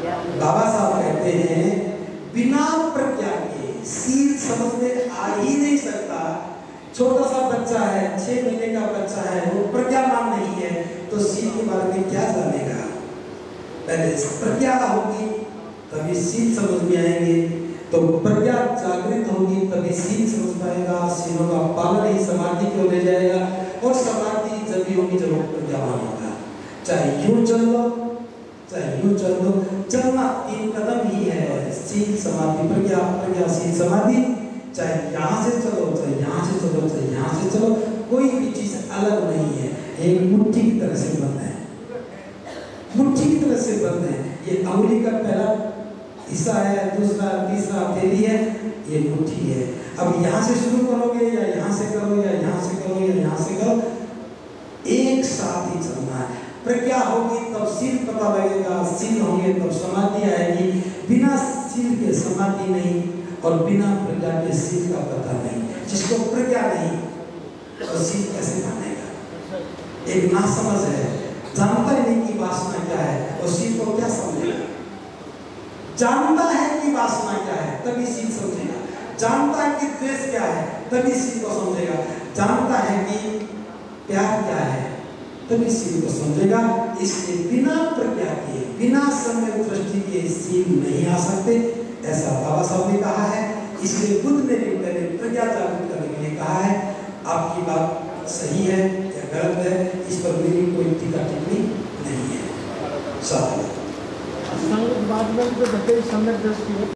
बाबा साहब कहते हैं बिना प्रज्ञा के सील समझ में आ ही नहीं सकता। छोटा सा बच्चा है, 6 महीने का बच्चा है, वो प्रज्ञावान नहीं है तो सील के बारे में क्या जानेगा? पहले प्रज्ञा होगी तभी सील समझ में आएंगे, तो प्रज्ञा जागृत होगी तभी सील समझ पाएगा। सीलों का पालन ही समाधि को ले जाएगा, और समाधि जब भी होगी जब वो प्रज्ञावान होगा। चाहे यूं चल लो चाहे यूं चल लो, चलना 3 कदम ही है, सील समाधि प्रज्ञा, प्रज्ञा सील समाधि। चाहे यहाँ से चलो चाहे यहाँ से चलो चाहे यहाँ से चलो, कोई भी चीज अलग नहीं है, एक मुट्ठी की तरह से बंद है, मुट्ठी की तरह से बंद है। ये अंगुली का पहला हिस्सा है, दूसरा तीसरा हथेली है, ये मुट्ठी है। अब यहाँ से शुरू करोगे या यहाँ से करो या यहाँ से करो या यहाँ से करो, एक साथ ही चलना है। प्रज्ञा होगी तब सील पता लगेगा, सील होंगे तब समाधि आएगी। बिना सील के समाधि नहीं और बिना प्रज्ञा के सील का पता नहीं। जिसको प्रज्ञा नहीं तो सील कैसे मानेगा? एक नासमझ है, जानता ही नहीं कि वासना क्या है और सील को क्या समझेगा? जानता है कि वासना क्या है तभी सील समझेगा, जानता है कि द्वेष क्या है तभी सील को समझेगा, जानता है कि प्यार क्या है तभी सील को समझेगा। इसलिए बिना प्रज्ञा के, बिना सम्यक दृष्टि के सील नहीं आ सकते, ऐसा बाबा साहब ने कहा है। इसलिए बुद्ध ने भी पहले प्रज्ञा जागृत करने के लिए कहा है। आपकी बात सही है या गलत है, इस पर मेरी कोई टीका टिप्पणी नहीं है। साथ बाद में तो सम्यक दृष्टि